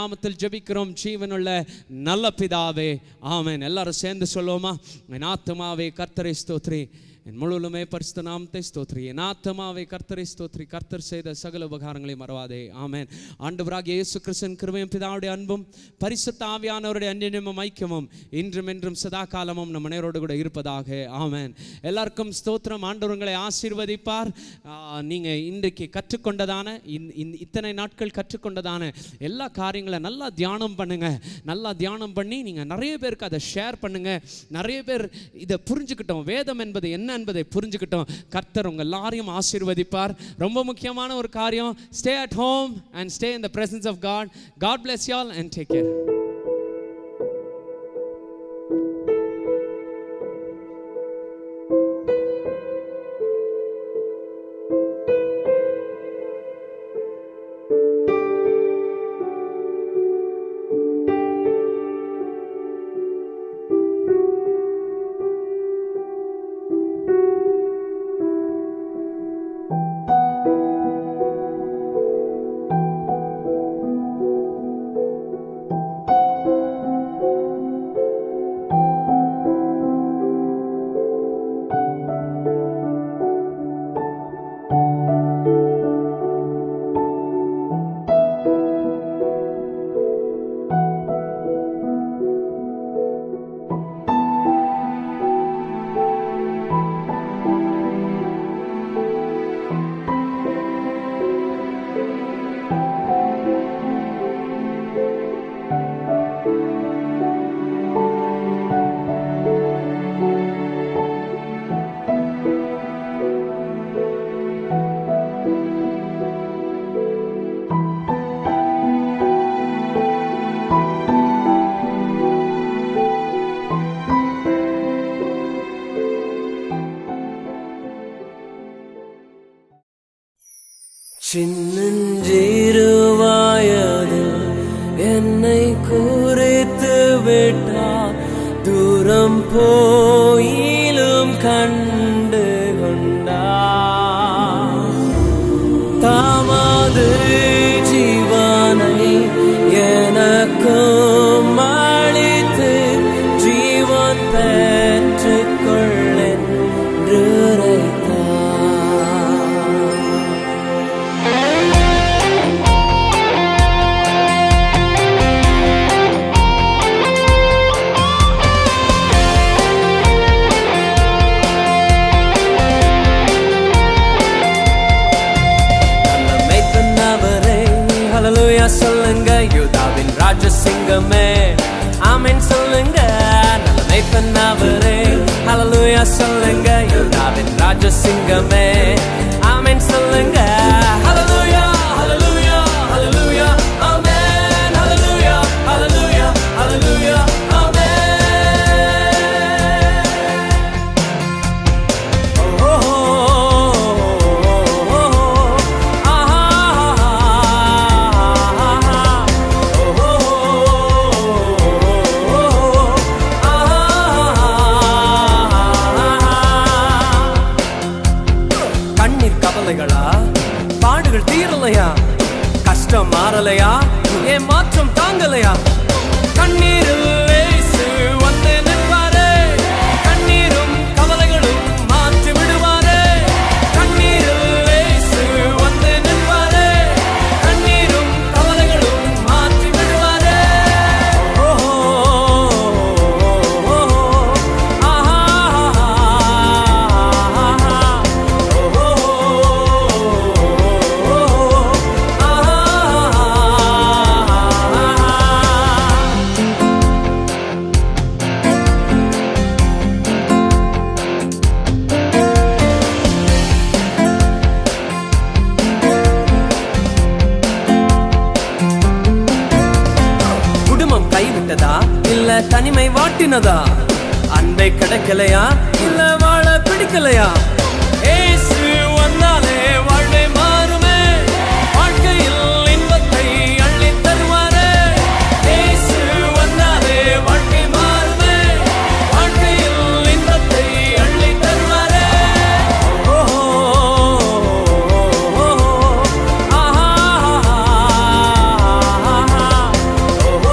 ஜெபிக்கிறோம் ஜீவனுள்ள நல்ல பிதாவே, ஆமென். எல்லாரும் சேர்ந்து சொல்லுவோமா? என் ஆத்துமாவே கர்த்தரை ஸ்தோத்திரி, என் முழுவதுமே பரிசுத்த நாமத்தை ஸ்தோத்திரி, என் ஆத்துமாவே கர்த்தரை ஸ்தோத்திரி, கர்த்தர் செய்த சகல உபகாரங்களை மறவாதே, ஆமென். ஆண்டவராகிய இயேசு கிறிஸ்துவின் கிருபையும் பிதாவுடைய அன்பும் பரிசுத்த ஆவியானவருடைய அன்பினும் ஐக்கியமும் இன்றும் என்றும் சதா காலமும் நம் அனைவரோடு கூட இருப்பதாக, ஆமென். எல்லாருக்கும் ஸ்தோத்திரம். ஆண்டவர் உங்களை ஆசீர்வதிப்பார். நீங்கள் இன்றைக்கு கற்றுக்கொண்டதான இத்தனை நாட்கள் கற்றுக்கொண்டதான எல்லா காரியங்களை நல்லா தியானம் பண்ணுங்க. நல்லா தியானம் பண்ணி நீங்கள் நிறைய பேருக்கு அதை ஷேர் பண்ணுங்க. நிறைய பேர் இதை புரிஞ்சுக்கிட்டோம், வேதம் என்பது என்ன என்பதை புரிஞ்சுக்கிட்டோம். கர்த்தர் உங்கள் எல்லாரையும் ஆசீர்வதிப்பார். ரொம்ப முக்கியமான ஒரு காரியம், stay at home and stay in the presence of God. God bless you all and take care. சின்னஞ்சிறுவாயது என்னை குறித்து விட்டார், தூரம் போயிலும் கண்டு கொண்டார். தாமது ஜீவனை எனக்கும் அளித்து ஜீவன் பெற்றுக்கொள்ளென்று சொல்லுங்க, யூதாவின் ராஜசிங்கமே ஆமென் சொல்லுங்க. நல்ல மேய்ப்பனவரே ஹல்லேலூயா சொல்லுங்க, யூதாவின் ராஜசிங்கமே ஆமென் சொல்லுங்க. ஹல்லேலூயா ஹல்லேலூயா ஹல்லேலூயா ஆமென். ஹல்லேலூயா ஹல்லேலூயா ஹல்லேலூயா ஆமென். ஓ பாடுகள் தீரலையா, கஷ்டம் மாறலையா, ஏன் மாற்றம் தாங்கலையா? கண்ணீரில் இயேசு வந்து நிற்பாரே, கண்ணீரும் கவலைகளும் மாற்றி விடுவாரே. கண்ணீரில் இயேசு வந்து நிற்பாரே, கண்ணீரும் கவலைகளும் மாற்றி விடுவாரே. ஓஹோ ஆஹா இல்ல தனிமை வாட்டினதா, அன்பை கிடைக்கலையா, இல்ல வாழ பிடிக்கலையா? ஏசு வந்தாலே வாழ்வை மாறுமே, வாழ்க்கையில் இன்பத்தை அள்ளி தருவாரே. ஏசு வந்தாலே வாழ்க்கை மாறுமே, வாழ்க்கையில் இன்பத்தை அள்ளி தருவாரே. ஓஹோ ஆஹா ஓஹோ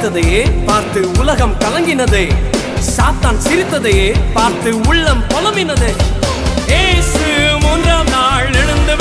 உயிர்ப்பித்ததையே பார்த்து உலகம் கலங்கினதே, சாத்தான் சிரித்ததையே பார்த்து உள்ளம் புலம்பினதே. இயேசு மூன்றாம் நாள் எழுந்த